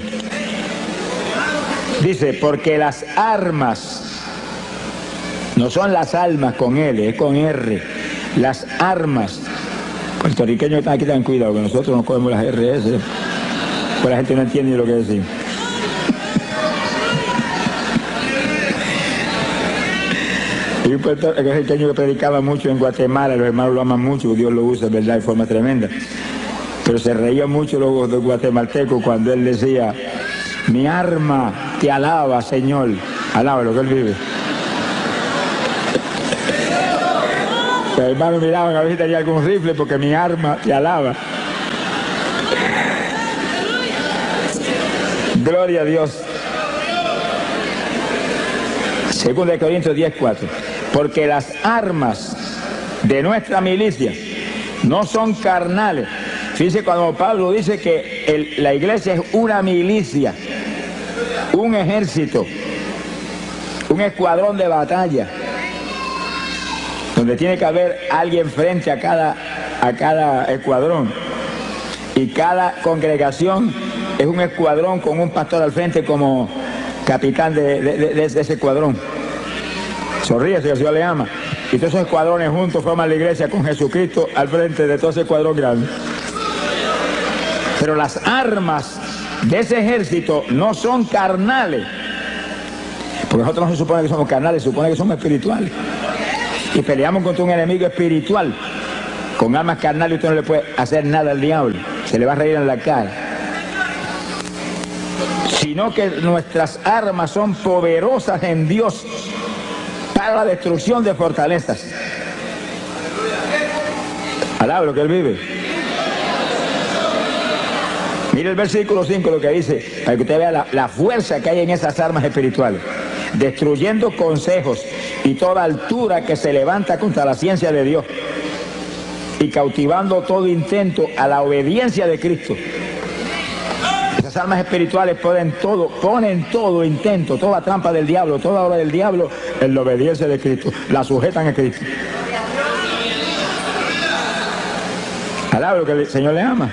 Dice, porque las armas, no son las almas con L, es con R. Las armas. Puertorriqueños que están aquí, tengan cuidado, que nosotros no cogemos las RS. Pues la gente no entiende lo que decimos. Y un puertorriqueño que predicaba mucho en Guatemala, los hermanos lo aman mucho, Dios lo usa, ¿verdad?, de forma tremenda. Pero se reía mucho los guatemaltecos cuando él decía, mi arma te alaba, Señor. Alaba lo que él vive. Los hermanos miraban a ver si tenía algún rifle porque mi arma te alaba. Gloria a Dios. 2 de Corintios 10, 4. Porque las armas de nuestra milicia no son carnales. Fíjese cuando Pablo dice que la iglesia es una milicia, un ejército, un escuadrón de batalla, donde tiene que haber alguien frente a cada escuadrón. Y cada congregación es un escuadrón con un pastor al frente como capitán de ese escuadrón. Sonríe si el Señor le ama. Y todos esos escuadrones juntos forman la iglesia con Jesucristo al frente de todo ese escuadrón grande. Pero las armas de ese ejército no son carnales, Porque nosotros no se supone que somos carnales, se supone que somos espirituales. Y peleamos contra un enemigo espiritual. Con armas carnales usted no le puede hacer nada al diablo. Se le va a reír en la cara. Sino que nuestras armas son poderosas en Dios para la destrucción de fortalezas. Alaba lo que Él vive. Mire el versículo 5 lo que dice, para que usted vea la fuerza que hay en esas armas espirituales. Destruyendo consejos y toda altura que se levanta contra la ciencia de Dios, y cautivando todo intento a la obediencia de Cristo. Esas armas espirituales ponen todo intento, toda trampa del diablo, toda obra del diablo en la obediencia de Cristo. La sujetan a Cristo. Alaba lo que el Señor le ama.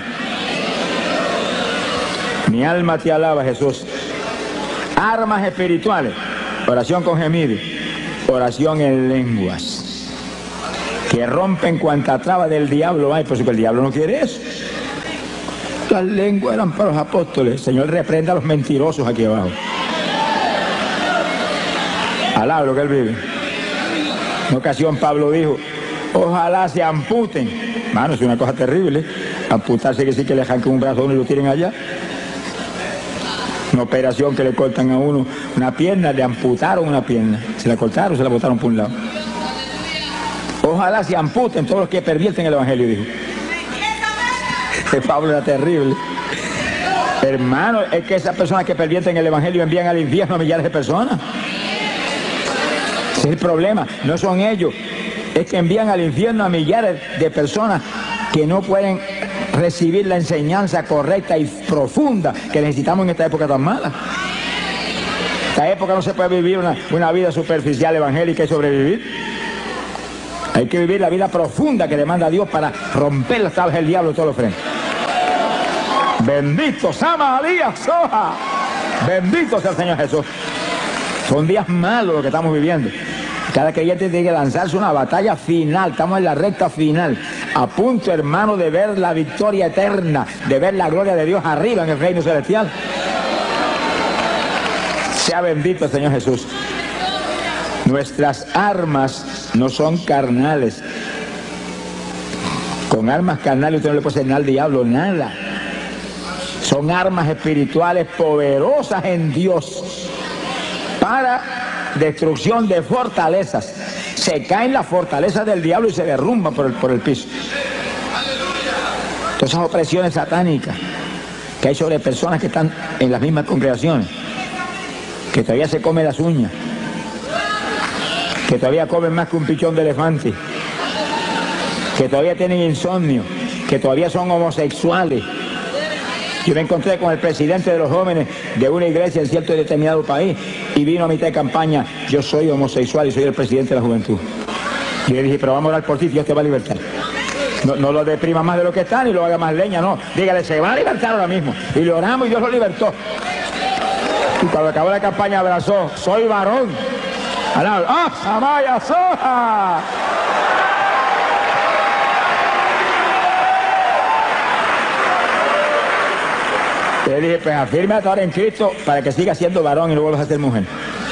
Mi alma te alaba, Jesús. Armas espirituales. Oración con gemido. Oración en lenguas. Que rompen cuanta traba del diablo hay, por eso que el diablo no quiere eso. Las lenguas eran para los apóstoles. El Señor reprenda a los mentirosos aquí abajo. Alaba lo que Él vive. En ocasión Pablo dijo, ojalá se amputen. Mano, es una cosa terrible. Amputarse que sí que le arranquen un brazo a uno y lo tiren allá. Una operación que le cortan a uno una pierna, le amputaron una pierna. Se la cortaron, se la botaron por un lado. Ojalá se amputen todos los que pervierten el Evangelio, dijo. Pablo era terrible. Hermano, es que esas personas que pervierten el Evangelio envían al infierno a millares de personas. Ese es el problema, no son ellos. Es que envían al infierno a millares de personas que no pueden recibir la enseñanza correcta y profunda que necesitamos en esta época tan mala. Esta época no se puede vivir una vida superficial evangélica y sobrevivir. Hay que vivir la vida profunda que demanda Dios para romper las tablas del diablo de todos los frentes. Bendito Sama Díaz Soja. Bendito sea el Señor Jesús. Son días malos los que estamos viviendo. Cada creyente tiene que lanzarse una batalla final. Estamos en la recta final. A punto, hermano, de ver la victoria eterna, de ver la gloria de Dios arriba en el reino celestial. Sea bendito el Señor Jesús. Nuestras armas no son carnales. Con armas carnales usted no le puede hacer nada al diablo, nada. Son armas espirituales poderosas en Dios para destrucción de fortalezas. Se caen las fortalezas del diablo y se derrumban por el piso. Todas esas opresiones satánicas que hay sobre personas que están en las mismas congregaciones, que todavía se comen las uñas, que todavía comen más que un pichón de elefante, que todavía tienen insomnio, que todavía son homosexuales. Yo me encontré con el presidente de los jóvenes de una iglesia en cierto y determinado país y vino a mitad de campaña, yo soy homosexual y soy el presidente de la juventud. Y le dije, pero vamos a orar por ti, Dios te va a libertar. No lo deprima más de lo que está ni lo haga más leña, no. Dígale, se va a libertar ahora mismo. Y lo oramos y Dios lo libertó. Y cuando acabó la campaña abrazó, soy varón. ¡Ah, Samaya Soja! Le dije, pues afírmate ahora en Cristo para que siga siendo varón y no vuelvas a ser mujer.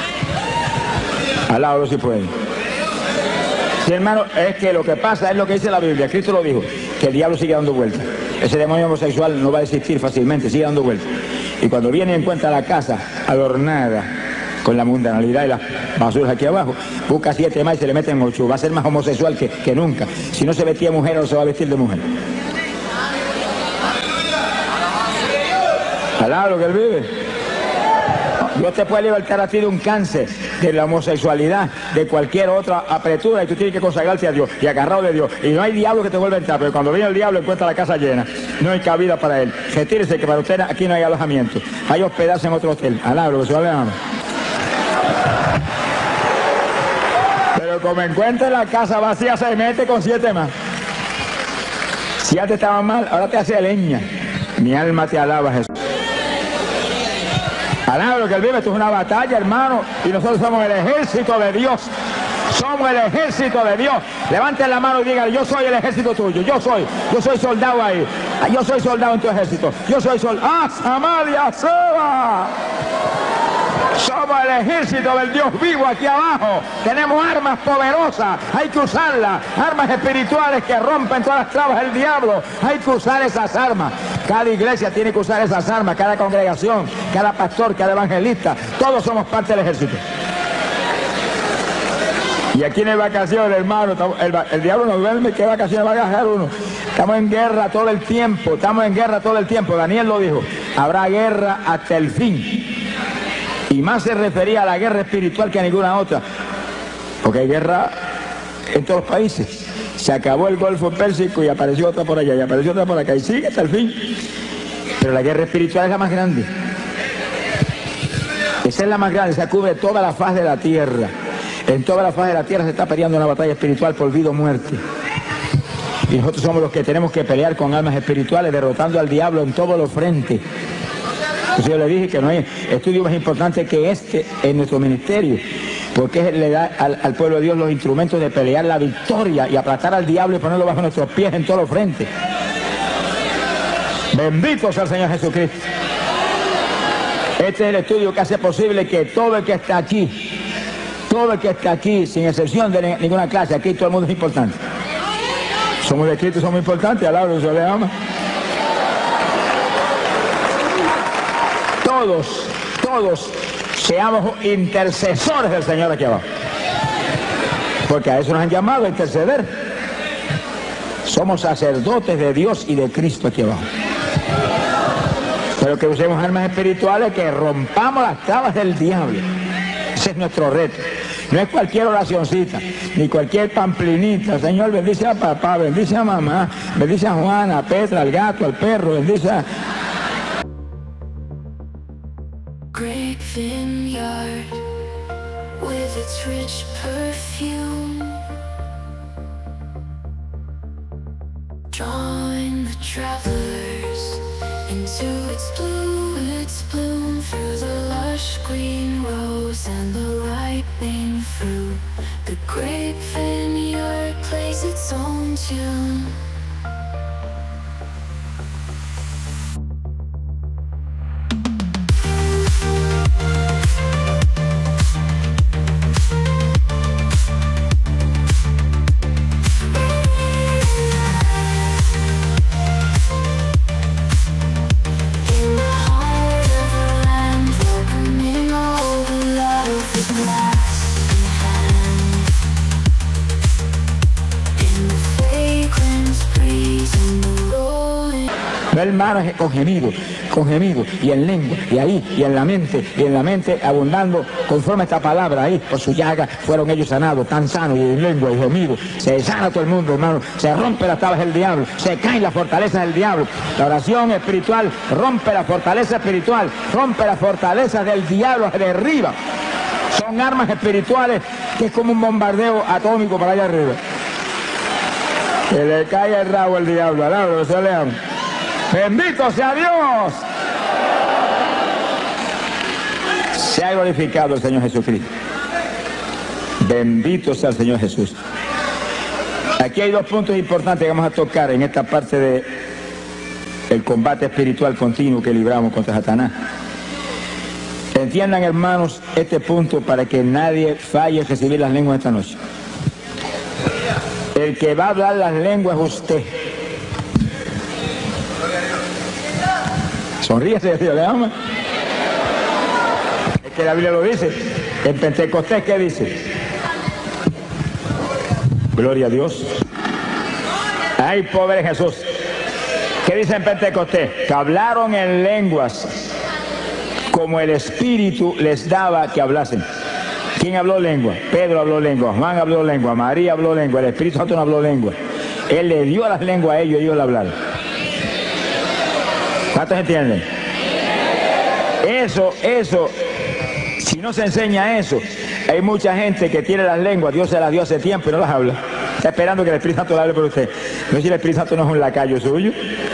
Al lado si puede. Sí, hermano, es que lo que pasa es lo que dice la Biblia. Cristo lo dijo, que el diablo sigue dando vueltas. Ese demonio homosexual no va a desistir fácilmente, sigue dando vueltas. Y cuando viene y encuentra la casa adornada con la mundanalidad y las basuras aquí abajo, busca 7 más y se le meten 8. Va a ser más homosexual que nunca. Si no se vestía mujer, ahora se va a vestir de mujer. Alá lo que Él vive. Dios te puede libertar a ti de un cáncer, de la homosexualidad, de cualquier otra apretura, y tú tienes que consagrarte a Dios y agarrado de Dios. Y no hay diablo que te vuelva a entrar, pero cuando viene el diablo encuentra la casa llena. No hay cabida para él. Retírese que para usted aquí no hay alojamiento. Hay hospedarse en otro hotel. Alá lo que se le ama. Pero como encuentra la casa vacía, se mete con 7 más. Si antes estaba mal, ahora te hace leña. Mi alma te alaba, Jesús. Alaba lo que Él vive. Esto es una batalla, hermano, y nosotros somos el ejército de Dios. Somos el ejército de Dios. Levanten la mano y digan, yo soy el ejército tuyo. Yo soy soldado ahí. Yo soy soldado en tu ejército. Yo soy soldado. ¡Ah, Samaria, Seba! Somos el ejército del Dios vivo aquí abajo. Tenemos armas poderosas, hay que usarlas. Armas espirituales que rompen todas las trabas del diablo. Hay que usar esas armas. Cada iglesia tiene que usar esas armas, cada congregación, cada pastor, cada evangelista. Todos somos parte del ejército. Y aquí no hay vacaciones, hermano. El diablo no duerme. ¿Qué vacaciones va a gastar uno? Estamos en guerra todo el tiempo. Estamos en guerra todo el tiempo. Daniel lo dijo. Habrá guerra hasta el fin. Y más se refería a la guerra espiritual que a ninguna otra. Porque hay guerra en todos los países. Se acabó el Golfo Pérsico y apareció otra por allá. Y apareció otra por acá. Y sigue hasta el fin. Pero la guerra espiritual es la más grande. Esa es la más grande. Se cubre toda la faz de la tierra. En toda la faz de la tierra se está peleando una batalla espiritual por vida o muerte. Y nosotros somos los que tenemos que pelear con armas espirituales, derrotando al diablo en todos los frentes. Entonces yo le dije que no hay estudio más importante que este en nuestro ministerio, porque le da al pueblo de Dios los instrumentos de pelear la victoria y aplastar al diablo y ponerlo bajo nuestros pies en todos los frentes. Bendito sea el Señor Jesucristo. Este es el estudio que hace posible que todo el que está aquí, sin excepción de ninguna clase, aquí todo el mundo es importante. Somos de Cristo, somos importantes, al lado se le ama. Todos seamos intercesores del Señor aquí abajo. Porque a eso nos han llamado, a interceder. Somos sacerdotes de Dios y de Cristo aquí abajo. Pero que usemos armas espirituales, que rompamos las trabas del diablo. Ese es nuestro reto. No es cualquier oracioncita, ni cualquier pamplinita. Señor, bendice a papá, bendice a mamá, bendice a Juana, a Petra, al gato, al perro, bendice a... Great vineyard with its rich perfume, drawing the travelers into its bloom through the lush green rose and the ripening fruit. The great vineyard plays its own tune. Hermanos, con gemido, y en lengua, y ahí, y en la mente abundando conforme esta palabra ahí, por su llaga fueron ellos sanados, tan sanos, y en lengua, y gemido, se sana todo el mundo, hermano, se rompe las tablas del diablo, se caen las fortalezas del diablo. La oración espiritual rompe la fortaleza espiritual, rompe las fortalezas del diablo, se derriba. Son armas espirituales que es como un bombardeo atómico para allá arriba. Que le cae el rabo al diablo, alabro, se le ama. ¡Bendito sea Dios! Se ha glorificado el Señor Jesucristo. Bendito sea el Señor Jesús. Aquí hay dos puntos importantes que vamos a tocar en esta parte del combate espiritual continuo que libramos contra Satanás. Entiendan, hermanos, este punto para que nadie falle en recibir las lenguas esta noche. El que va a hablar las lenguas es usted. Sonríese, Dios le ama. Es que la Biblia lo dice. En Pentecostés, ¿qué dice? Gloria a Dios. ¡Ay, pobre Jesús! ¿Qué dice en Pentecostés? Que hablaron en lenguas como el Espíritu les daba que hablasen. ¿Quién habló lengua? Pedro habló lengua, Juan habló lengua, María habló lengua, el Espíritu Santo no habló lengua. Él le dio las lenguas a ellos y ellos la hablaron. ¿Cuántos entienden? Eso, si no se enseña eso, hay mucha gente que tiene las lenguas, Dios se las dio hace tiempo y no las habla. Está esperando que el Espíritu Santo le hable por usted. No sé si el Espíritu Santo no es un lacayo suyo.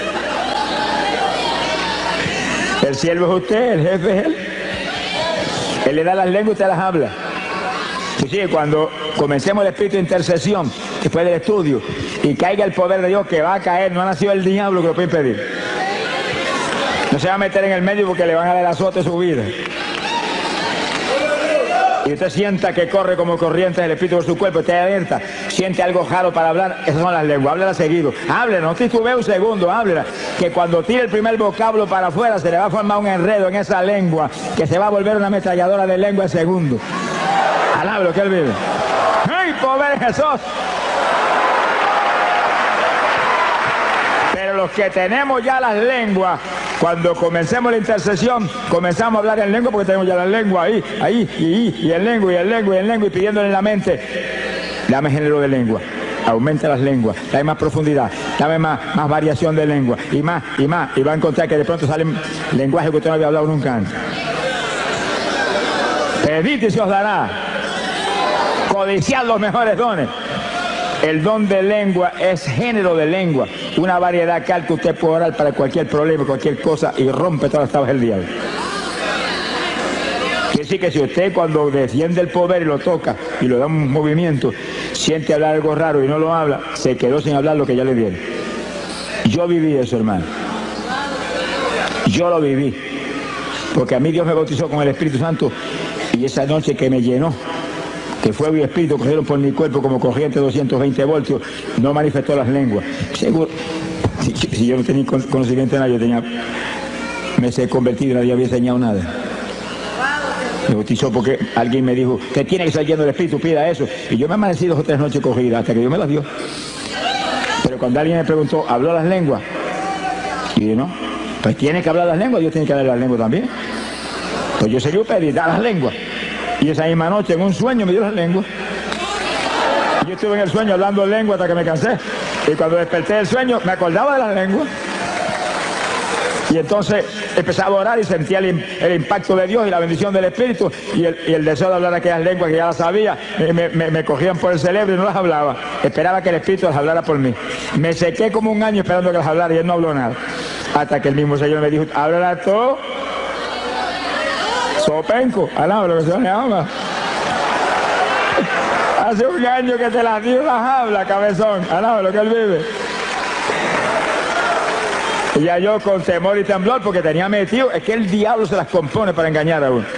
El siervo es usted, el jefe es él. Él le da las lenguas y usted las habla. Sí, cuando comencemos el espíritu de intercesión, después del estudio, y caiga el poder de Dios que va a caer, no ha nacido el diablo que lo puede impedir. No se va a meter en el medio porque le van a dar azote su vida. y usted sienta que corre como corriente el espíritu por su cuerpo, usted alerta, siente algo raro para hablar, esas son las lenguas, háblela seguido, háblela, no titubee un segundo, háblela, que cuando tire el primer vocablo para afuera se le va a formar un enredo en esa lengua, que se va a volver una ametralladora de lengua en segundo. Alablo que él vive. ¡Ay, pobre Jesús! Pero los que tenemos ya las lenguas, cuando comencemos la intercesión, comenzamos a hablar en lengua porque tenemos ya la lengua ahí, y en lengua, y pidiéndole en la mente, dame género de lengua, aumenta las lenguas, dame más profundidad, dame más variación de lengua, y más, y va a encontrar que de pronto salen lenguajes que usted no había hablado nunca antes. Pedid y se os dará, codiciad los mejores dones. El don de lengua es género de lengua, una variedad que usted puede orar para cualquier problema, cualquier cosa, y rompe todas las tablas del diablo. Quiere decir que si usted cuando desciende el poder y lo toca y lo da un movimiento, siente hablar algo raro y no lo habla, se quedó sin hablar lo que ya le viene. Yo viví eso, hermano. Yo lo viví. Porque a mí Dios me bautizó con el Espíritu Santo y esa noche que me llenó, que fuego y espíritu cogieron por mi cuerpo como corriente de 220 voltios, no manifestó las lenguas. Seguro, si yo no tenía conocimiento de nada, me he convertido y nadie había enseñado nada. Me bautizó porque alguien me dijo, que tiene que estar lleno del espíritu, pida eso. Y yo me amanecí 2 o 3 noches corridas hasta que Dios me las dio. Pero cuando alguien me preguntó, ¿habló las lenguas? Y dije, no, pues tiene que hablar las lenguas, Dios tiene que hablar las lenguas también. Pues yo seguí pedir, da las lenguas. Y esa misma noche, en un sueño, me dio las lenguas. Y yo estuve en el sueño hablando lengua hasta que me cansé. Y cuando desperté del sueño, me acordaba de las lenguas. Y entonces empezaba a orar y sentía el impacto de Dios y la bendición del Espíritu. Y el deseo de hablar aquellas lenguas que ya las sabía, me cogían por el cerebro y no las hablaba. Esperaba que el Espíritu las hablara por mí. Me sequé como un año esperando que las hablara y él no habló nada. Hasta que el mismo Señor me dijo, háblala tú. Sopenco, alaba lo que se llama. Hace un año que te las dio, las habla, cabezón, alaba lo que él vive. Y ya yo con temor y temblor, porque tenía metido, es que el diablo se las compone para engañar a uno.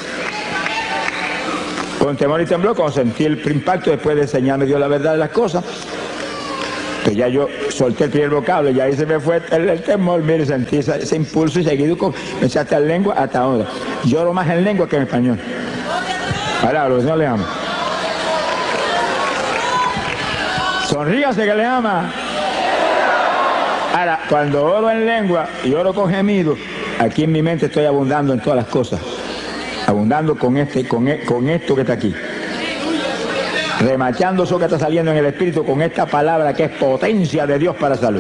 Con temor y temblor, cuando sentí el impacto, después de enseñarme Dios la verdad de las cosas, pues ya yo solté el primer vocablo y ahí se me fue el temor, mire, sentí ese impulso y seguido comencé a estar en lengua hasta ahora. Lloro más en lengua que en español. Ahora, lo que no le ama. Sonríase que le ama. Ahora, cuando oro en lengua y oro con gemido, aquí en mi mente estoy abundando en todas las cosas. Abundando con esto que está aquí. Remachando eso que está saliendo en el Espíritu con esta palabra que es potencia de Dios para salud.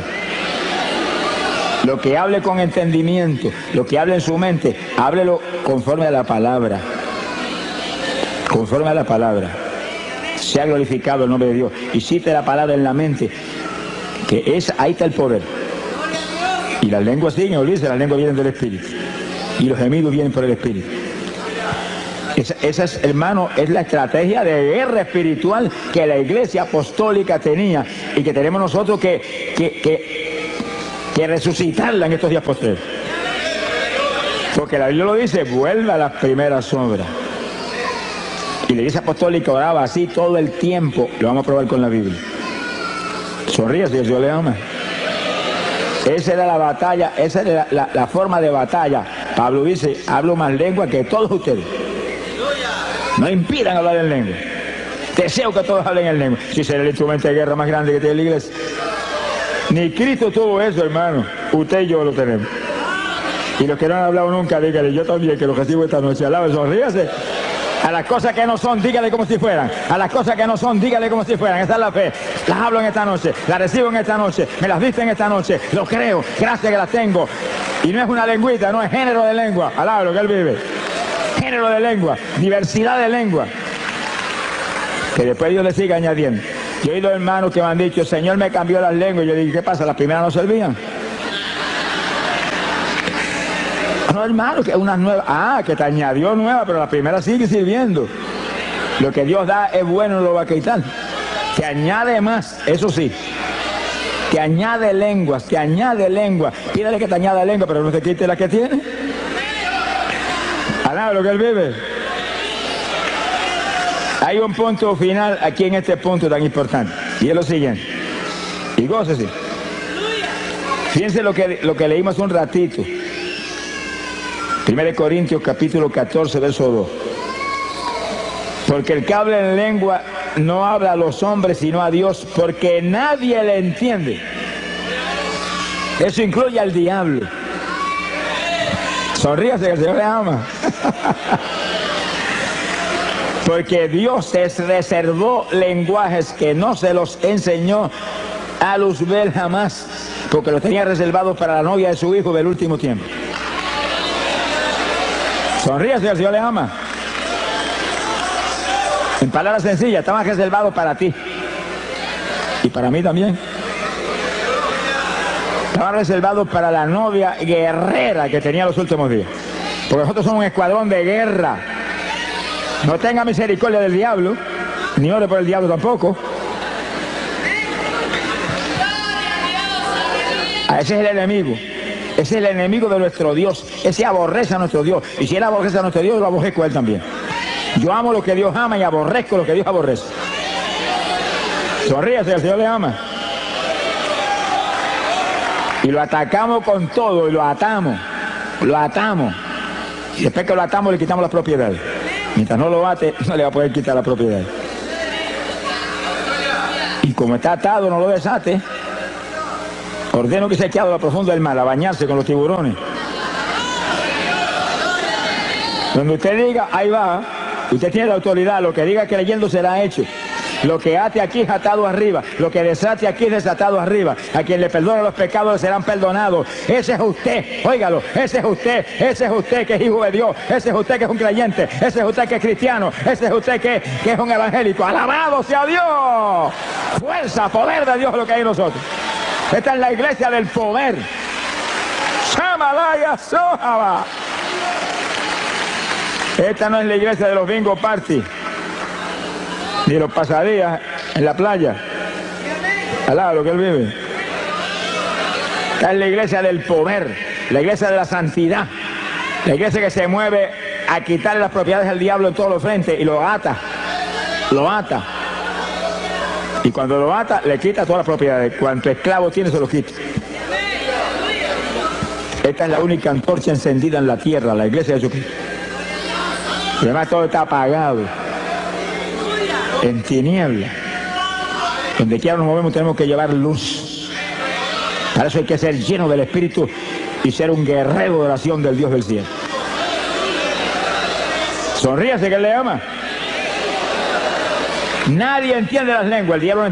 Lo que hable con entendimiento, lo que hable en su mente, háblelo conforme a la palabra. Conforme a la palabra. Sea glorificado el nombre de Dios. Y cite la palabra en la mente, que ahí está el poder. Y las lenguas siguen, olvídese, las lenguas vienen del Espíritu. Y los gemidos vienen por el Espíritu. Esa es, hermano, es la estrategia de guerra espiritual que la Iglesia Apostólica tenía y que tenemos nosotros que resucitarla en estos días posteriores. Porque la Biblia lo dice, vuelve a las primeras obras. Y la Iglesia Apostólica oraba así todo el tiempo. Lo vamos a probar con la Biblia. Sonríe, si Dios le ama. Esa era la batalla, esa era la forma de batalla. Pablo dice, hablo más lengua que todos ustedes. No impidan hablar en lengua. Deseo que todos hablen en lengua. Si será el instrumento de guerra más grande que tiene la iglesia. Ni Cristo tuvo eso, hermano. Usted y yo lo tenemos. Y los que no han hablado nunca, dígale, yo también, que lo recibo esta noche. Alabe, sonríase. A las cosas que no son, dígale como si fueran. A las cosas que no son, dígale como si fueran. Esa es la fe. Las hablo en esta noche, las recibo en esta noche, me las diste en esta noche. Lo creo, gracias que las tengo. Y no es una lengüita, no es género de lengua. Alabe lo que él vive. Género de lengua, diversidad de lengua. Que después Dios le sigue añadiendo. Yo he oído hermanos que me han dicho, Señor me cambió las lenguas. Y yo dije, ¿qué pasa? ¿Las primeras no servían? No, hermano, que unas nuevas. Ah, que te añadió nueva, pero la primera sigue sirviendo. Lo que Dios da es bueno, no lo va a quitar. Te añade más, eso sí. Te añade lenguas, te añade lengua. Pídale que te añada lengua, pero no te quite la que tiene. Alaba lo que él vive. Hay un punto final aquí en este punto tan importante, y es lo siguiente, y gócese. Fíjense lo que leímos un ratito, 1 Corintios capítulo 14, verso 2. Porque el que habla en lengua no habla a los hombres sino a Dios, porque nadie le entiende. Eso incluye al diablo. Sonríase que el Señor le ama. Porque Dios se reservó lenguajes que no se los enseñó a Luzbel jamás, porque los tenía reservados para la novia de su hijo del último tiempo. Sonríase que el Señor le ama. En palabras sencillas, estaban reservados para ti. Y para mí también. Estaban reservados para la novia guerrera que tenía los últimos días. Porque nosotros somos un escuadrón de guerra. No tenga misericordia del diablo, ni ore por el diablo tampoco. Ese es el enemigo. Ese es el enemigo de nuestro Dios. Ese aborrece a nuestro Dios. Y si él aborrece a nuestro Dios, lo aborrezco a él también. Yo amo lo que Dios ama y aborrezco lo que Dios aborrece. Sonríase, el Señor le ama. Y lo atacamos con todo y lo atamos. Lo atamos. Y después que lo atamos le quitamos las propiedades. Mientras no lo ate, no le va a poder quitar la propiedad. Y como está atado, no lo desate. Ordeno que se eche a lo profundo del mar, a bañarse con los tiburones. Donde usted diga, ahí va. Usted tiene la autoridad. Lo que diga creyendo será hecho. Lo que ate aquí es atado arriba. Lo que desate aquí es desatado arriba. A quien le perdona los pecados le serán perdonados. Ese es usted, óigalo, ese es usted que es hijo de Dios. Ese es usted que es un creyente. Ese es usted que es cristiano. Ese es usted que es un evangélico. ¡Alabado sea Dios! Fuerza, poder de Dios lo que hay en nosotros. Esta es la iglesia del poder. ¡Shamalaya Sohaba! Esta no es la iglesia de los bingo party, ni los pasadías en la playa, al lado de lo que él vive. Esta es la iglesia del poder, la iglesia de la santidad, la iglesia que se mueve a quitarle las propiedades al diablo en todos los frentes y lo ata. Y cuando lo ata, le quita todas las propiedades. Cuanto esclavo tiene, se lo quita. Esta es la única antorcha encendida en la tierra, la iglesia de Jesucristo. Y además todo está apagado, en tiniebla. Donde quiera nos movemos tenemos que llevar luz. Para eso hay que ser lleno del Espíritu y ser un guerrero de oración del Dios del cielo. Sonríase que él le ama. Nadie entiende las lenguas, el diablo